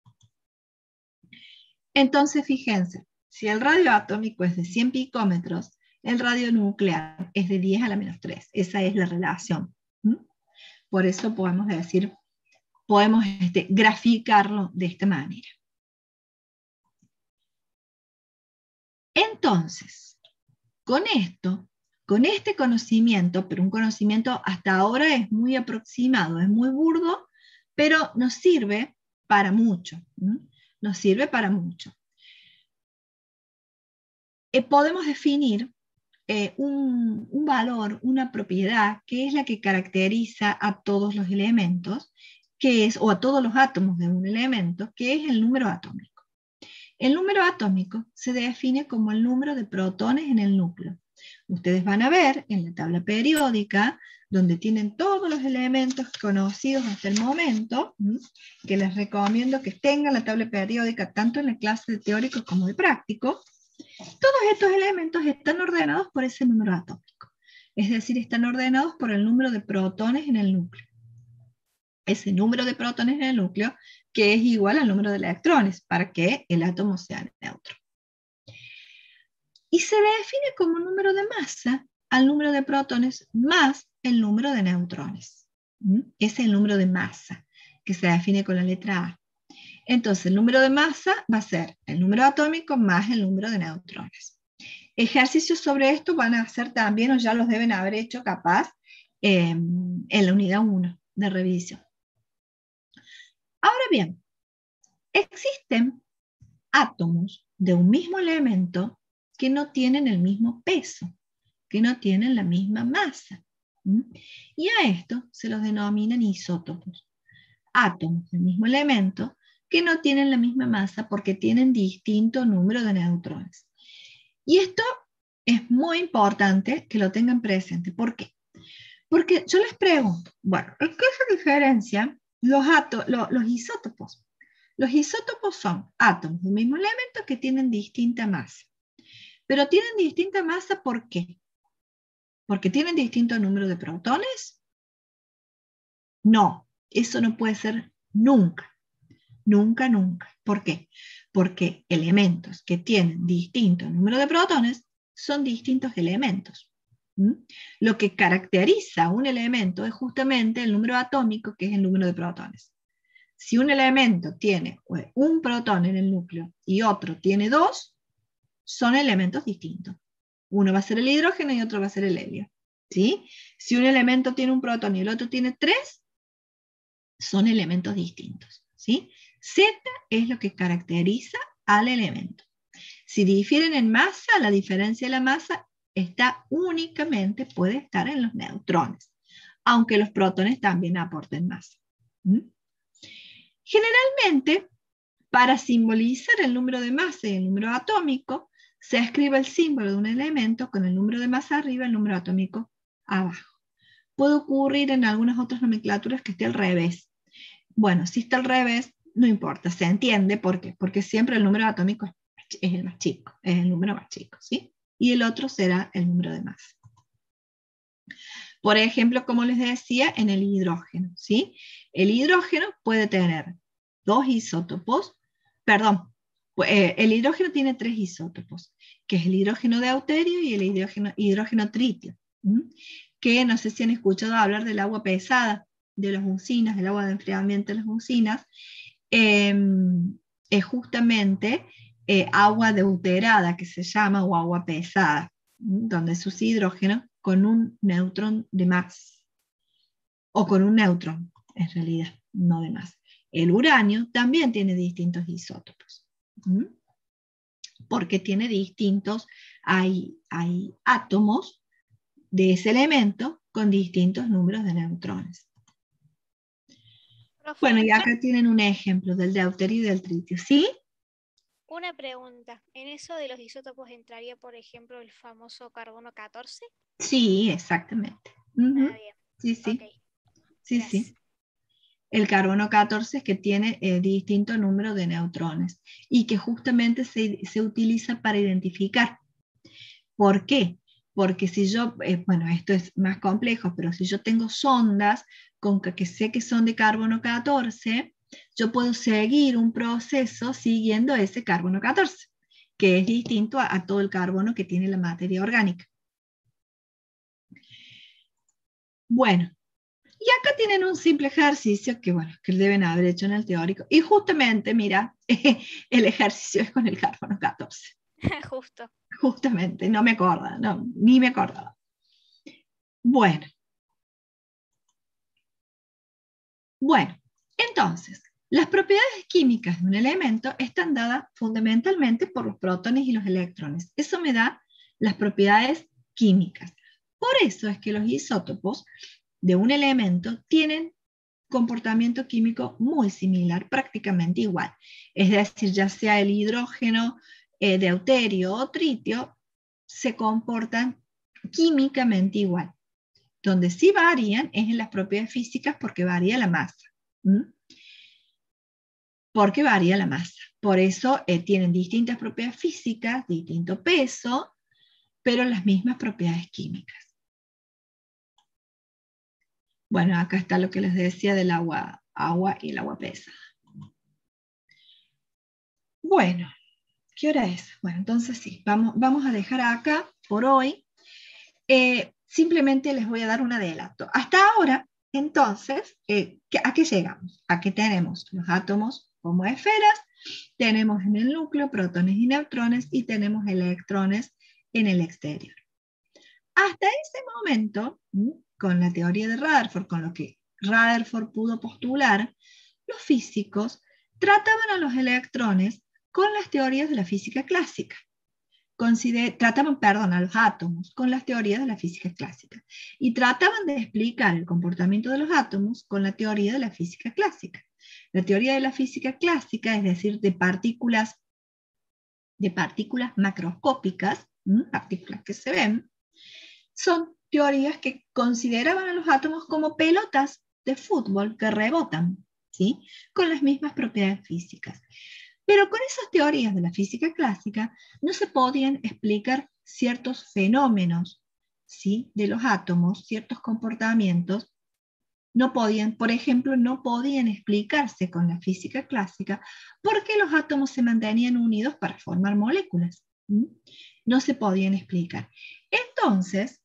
Entonces, fíjense, si el radio atómico es de cien picómetros, el radio nuclear es de diez a la menos tres. Esa es la relación. ¿Mm? Por eso podemos decir, podemos este, graficarlo de esta manera. Entonces, con esto, con este conocimiento, pero un conocimiento hasta ahora es muy aproximado, es muy burdo, pero nos sirve para mucho. ¿Mm? Nos sirve para mucho. Eh, podemos definir eh, un, un valor, una propiedad, que es la que caracteriza a todos los elementos, que es, o a todos los átomos de un elemento, que es el número atómico. El número atómico se define como el número de protones en el núcleo. Ustedes van a ver en la tabla periódica, donde tienen todos los elementos conocidos hasta el momento, ¿m? que les recomiendo que tengan la tabla periódica tanto en la clase de teórico como de práctico. Todos estos elementos están ordenados por ese número atómico. Es decir, están ordenados por el número de protones en el núcleo. Ese número de protones en el núcleo, que es igual al número de electrones, para que el átomo sea neutro. Y se define como número de masa al número de protones más el número de neutrones. ¿Mm? Ese es el número de masa, que se define con la letra A. Entonces, el número de masa va a ser el número atómico más el número de neutrones. Ejercicios sobre esto van a hacer también, o ya los deben haber hecho capaz, eh, en la unidad uno de revisión. Ahora bien, existen átomos de un mismo elemento que no tienen el mismo peso, que no tienen la misma masa. ¿Mm? Y a esto se los denominan isótopos. Átomos del mismo elemento que no tienen la misma masa porque tienen distinto número de neutrones. Y esto es muy importante que lo tengan presente. ¿Por qué? Porque yo les pregunto, bueno, ¿qué se diferencia los, los isótopos? Los isótopos son átomos del mismo elemento que tienen distinta masa. Pero tienen distinta masa, ¿por qué? ¿Porque tienen distinto número de protones? No, eso no puede ser nunca. Nunca, nunca. ¿Por qué? Porque elementos que tienen distinto número de protones son distintos elementos. ¿Mm? Lo que caracteriza a un elemento es justamente el número atómico, que es el número de protones. Si un elemento tiene un protón en el núcleo y otro tiene dos, son elementos distintos. Uno va a ser el hidrógeno y otro va a ser el helio. ¿Sí? Si un elemento tiene un protón y el otro tiene tres, son elementos distintos. ¿Sí? Z es lo que caracteriza al elemento. Si difieren en masa, la diferencia de la masa está únicamente, puede estar en los neutrones, aunque los protones también aporten masa. ¿Mm? Generalmente, para simbolizar el número de masa y el número atómico, se escribe el símbolo de un elemento con el número de masa arriba y el número atómico abajo. Puede ocurrir en algunas otras nomenclaturas que esté al revés. Bueno, si está al revés, no importa, se entiende. ¿Por qué? Porque siempre el número atómico es el más chico, es el número más chico, ¿sí? Y el otro será el número de masa. Por ejemplo, como les decía, en el hidrógeno, ¿sí? El hidrógeno puede tener dos isótopos, perdón, eh, el hidrógeno tiene tres isótopos, que es el hidrógeno deuterio y el hidrógeno, hidrógeno tritio, ¿sí? Que no sé si han escuchado hablar del agua pesada, de las usinas, del agua de enfriamiento de las usinas, eh, es justamente eh, agua deuterada, que se llama, o agua pesada, ¿sí? Donde se usa hidrógeno con un neutrón de más, o con un neutrón, en realidad, no de más. El uranio también tiene distintos isótopos, ¿sí? Porque tiene distintos, hay, hay átomos de ese elemento con distintos números de neutrones. Profe, Bueno, y acá tienen un ejemplo del deuterio y del tritio, ¿sí? una pregunta. ¿En eso de los isótopos entraría, por ejemplo, el famoso carbono catorce? Sí, exactamente. Uh-huh. Ah, bien. Sí, sí. Okay. Sí, Gracias. sí. El carbono catorce es que tiene eh, distinto número de neutrones y que justamente se, se utiliza para identificar. ¿Por qué? Porque si yo, eh, bueno, esto es más complejo, pero si yo tengo sondas con que, que sé que son de carbono catorce, yo puedo seguir un proceso siguiendo ese carbono catorce, que es distinto a, a todo el carbono que tiene la materia orgánica. Bueno, y acá tienen un simple ejercicio que, bueno, que deben haber hecho en el teórico. Y justamente, mira, el ejercicio es con el carbono catorce. Justo. Justamente, no me acordaba, no, ni me acordaba. Bueno. Bueno, entonces, las propiedades químicas de un elemento están dadas fundamentalmente por los protones y los electrones. Eso me da las propiedades químicas. Por eso es que los isótopos de un elemento tienen comportamiento químico muy similar, prácticamente igual. Es decir, ya sea el hidrógeno, eh, deuterio o tritio, se comportan químicamente igual. Donde sí varían es en las propiedades físicas porque varía la masa. ¿Mm? Porque varía la masa. Por eso eh, tienen distintas propiedades físicas, distinto peso, pero las mismas propiedades químicas. Bueno, acá está lo que les decía del agua, agua y el agua pesada. Bueno, ¿qué hora es? Bueno, entonces sí, vamos, vamos a dejar acá por hoy. Eh, simplemente les voy a dar un adelanto. Hasta ahora, entonces, eh, ¿a qué llegamos? A que tenemos los átomos como esferas, tenemos en el núcleo protones y neutrones y tenemos electrones en el exterior. Hasta ese momento, con la teoría de Rutherford, con lo que Rutherford pudo postular, los físicos trataban a los electrones con las teorías de la física clásica. Consider trataban, perdón, a los átomos con las teorías de la física clásica y trataban de explicar el comportamiento de los átomos con la teoría de la física clásica. La teoría de la física clásica, es decir, de partículas, de partículas macroscópicas, ¿m? Partículas que se ven, son teorías que consideraban a los átomos como pelotas de fútbol que rebotan, ¿sí? Con las mismas propiedades físicas. Pero con esas teorías de la física clásica no se podían explicar ciertos fenómenos, ¿sí? De los átomos, ciertos comportamientos. No podían, por ejemplo, no podían explicarse con la física clásica por qué los átomos se mantenían unidos para formar moléculas. ¿Mm? No se podían explicar. Entonces,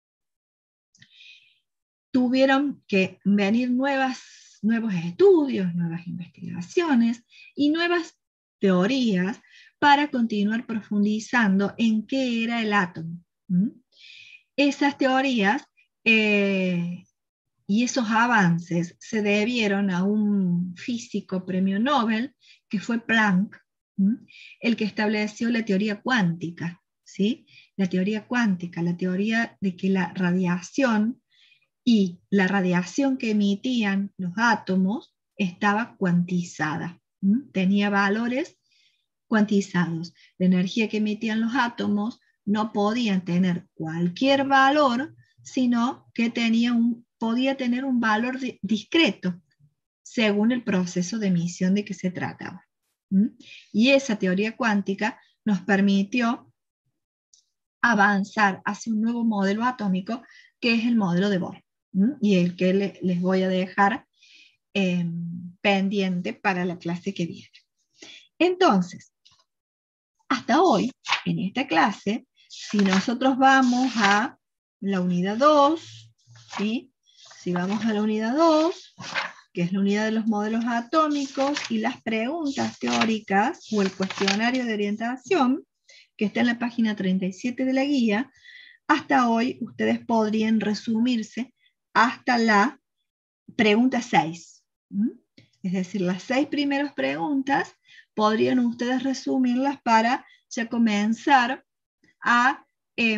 tuvieron que venir nuevas, nuevos estudios, nuevas investigaciones y nuevas teorías para continuar profundizando en qué era el átomo. ¿Mm? Esas teorías eh, y esos avances se debieron a un físico premio Nobel, que fue Planck, ¿m? el que estableció la teoría cuántica, ¿sí? La teoría cuántica, la teoría de que la radiación y la radiación que emitían los átomos estaba cuantizada, ¿m? Tenía valores cuantizados. La energía que emitían los átomos no podían tener cualquier valor, sino que tenía un podía tener un valor de, discreto, según el proceso de emisión de que se trataba. ¿Mm? Y esa teoría cuántica nos permitió avanzar hacia un nuevo modelo atómico, que es el modelo de Bohr, ¿Mm? y el que le, les voy a dejar eh, pendiente para la clase que viene. Entonces, hasta hoy, en esta clase, si nosotros vamos a la unidad dos, ¿sí? Si vamos a la unidad dos, que es la unidad de los modelos atómicos y las preguntas teóricas o el cuestionario de orientación, que está en la página treinta y siete de la guía, hasta hoy ustedes podrían resumirse hasta la pregunta seis. ¿Mm? Es decir, las seis primeras preguntas podrían ustedes resumirlas para ya comenzar a... Eh,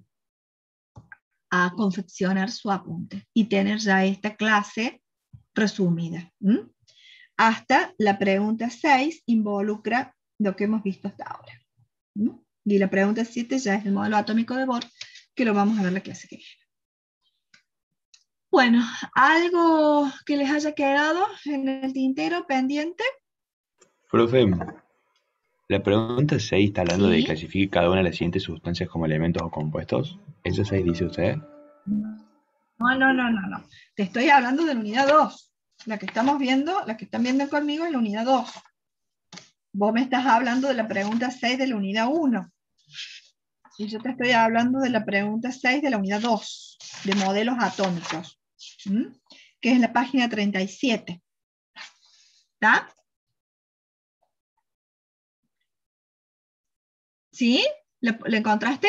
a confeccionar su apunte y tener ya esta clase resumida. ¿Mm? Hasta la pregunta seis involucra lo que hemos visto hasta ahora. ¿Mm? Y la pregunta siete ya es el modelo atómico de Bohr, que lo vamos a ver la clase que viene. Bueno, ¿algo que les haya quedado en el tintero pendiente? Profe, la pregunta seis está hablando ¿Sí? de clasificar cada una de las siguientes sustancias como elementos o compuestos. ¿Eso seis dice usted? No, no, no, no, no. Te estoy hablando de la unidad dos. La que estamos viendo, la que están viendo conmigo es la unidad dos. Vos me estás hablando de la pregunta seis de la unidad uno. Y yo te estoy hablando de la pregunta seis de la unidad dos, de modelos atómicos, ¿Mm? que es la página treinta y siete. ¿Está? ¿Sí? ¿Le, ¿le encontraste?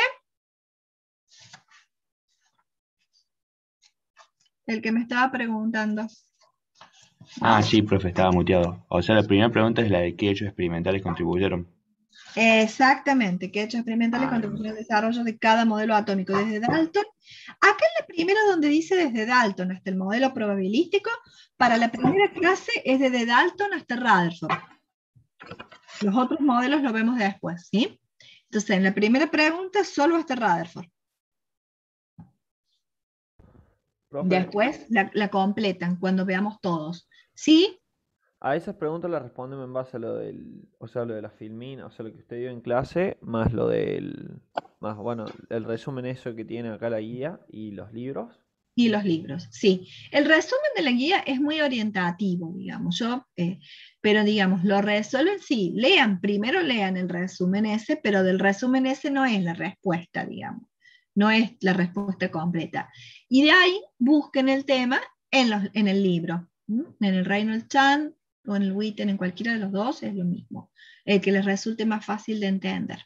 El que me estaba preguntando. Ah, sí, profe, estaba muteado. O sea, la primera pregunta es la de qué hechos experimentales contribuyeron. Exactamente, que hechos experimentales contribuyeron al desarrollo de cada modelo atómico desde Dalton. Acá es la primera donde dice desde Dalton hasta el modelo probabilístico. Para la primera clase es desde Dalton hasta Rutherford. Los otros modelos los vemos después, ¿sí? Entonces, en la primera pregunta solo hasta Rutherford. Profe, Después la, la completan cuando veamos todos. ¿Sí? a esas preguntas las respondemos en base a lo del, o sea, lo de la filmina, o sea, lo que usted dio en clase, más lo del, más, bueno, el resumen eso que tiene acá la guía y los libros. Y los libros, sí. El resumen de la guía es muy orientativo, digamos, yo, eh, pero digamos, lo resuelven, sí, lean, primero lean el resumen ese, pero del resumen ese no es la respuesta, digamos, no es la respuesta completa. Y de ahí busquen el tema en, los, en el libro, ¿m? En el Reynolds Chan o en el Witten, en cualquiera de los dos, es lo mismo, el que les resulte más fácil de entender.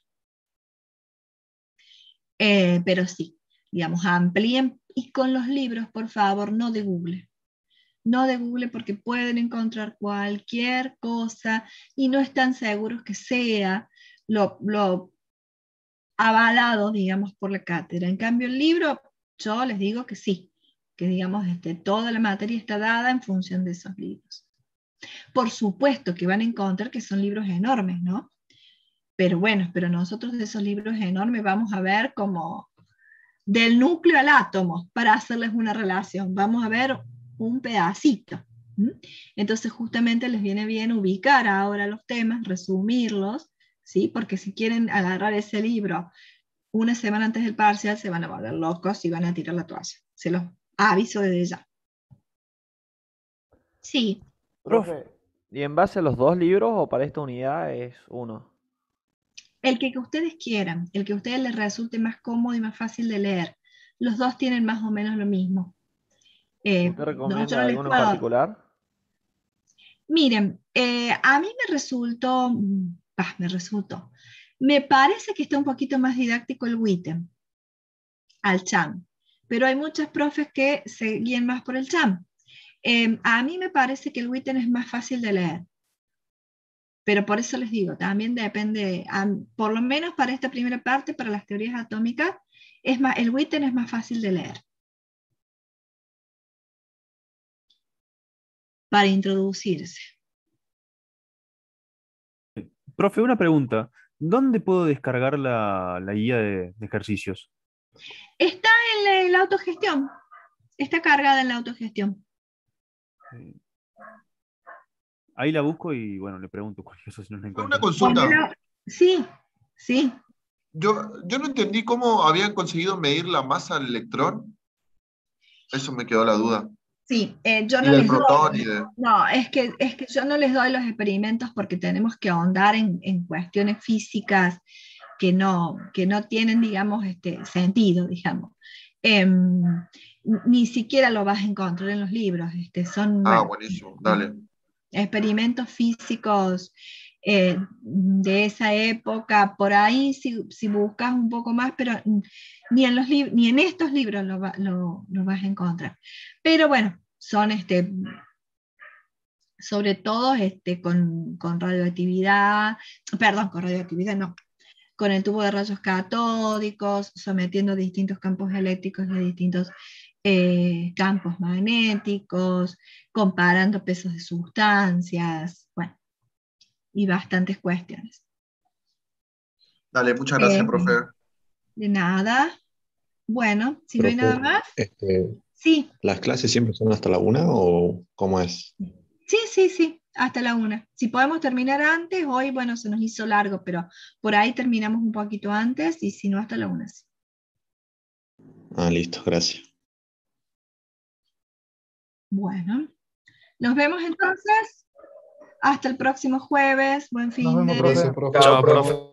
Eh, pero sí, digamos, amplíen. Y con los libros, por favor, no de Google. No de Google porque pueden encontrar cualquier cosa y no están seguros que sea lo, lo avalado, digamos, por la cátedra. En cambio, el libro, yo les digo que sí, que digamos, este, toda la materia está dada en función de esos libros. Por supuesto que van a encontrar que son libros enormes, ¿no? Pero bueno, pero nosotros de esos libros enormes vamos a ver como... del núcleo al átomo, para hacerles una relación. Vamos a ver un pedacito, ¿Mm? Entonces justamente les viene bien ubicar ahora los temas, resumirlos, ¿sí? Porque si quieren agarrar ese libro una semana antes del parcial se van a volver locos y van a tirar la toalla. Se los aviso desde ya. Sí. Profe, ¿y en base a los dos libros o para esta unidad es uno? El que, que ustedes quieran, el que a ustedes les resulte más cómodo y más fácil de leer. Los dos tienen más o menos lo mismo. Eh, ¿Usted no, yo recomienda no les alguno en puedo- particular? Miren, eh, a mí me resultó, mm, bah, me resultó, me parece que está un poquito más didáctico el Witten al CHAM, pero hay muchos profes que se guían más por el CHAM. Eh, a mí me parece que el Witten es más fácil de leer, pero por eso les digo, también depende, a- por lo menos para esta primera parte, para las teorías atómicas, es más, el Witten es más fácil de leer. Para introducirse. Profe, una pregunta. ¿Dónde puedo descargar la, la guía de, de ejercicios? Está en la, la autogestión, está cargada en la autogestión. Eh, Ahí la busco y bueno, le pregunto cualquier cosa si no la Una encuentro. consulta. Ponelo- Sí, sí. Yo, yo no entendí cómo habían conseguido medir la masa del electrón. Eso me quedó la duda. Sí, eh, yo Y no del les doy, protón y de... no, es que, es que yo no les doy los experimentos porque tenemos que ahondar en, en cuestiones físicas que no, que no tienen, digamos, este, sentido, digamos. Em, ni siquiera lo vas a encontrar en los libros, este, son, Ah, bueno, buenísimo. Dale. experimentos físicos eh, de esa época, por ahí si, si buscas un poco más, pero ni en, los lib- ni en estos libros lo, va- lo- lo vas a encontrar. Pero bueno, son este, sobre todo este, con, con radioactividad, perdón, con radioactividad no, con el tubo de rayos catódicos, sometiendo distintos campos eléctricos de distintos eh, campos magnéticos, comparando pesos de sustancias, bueno, y bastantes cuestiones. Dale, muchas Eh, gracias, profe. de nada. Bueno, si no hay nada Profe, más, este, sí, ¿las clases siempre son hasta la una o cómo es? sí, sí, sí, hasta la una. Si podemos terminar antes, hoy, bueno, se nos hizo largo, pero por ahí terminamos un poquito antes y si no, hasta la una. Sí. Ah, listo, gracias. Bueno, nos vemos entonces. Hasta el próximo jueves. Buen fin Nos vemos, de... profe. Gracias, profe. Chao, profe.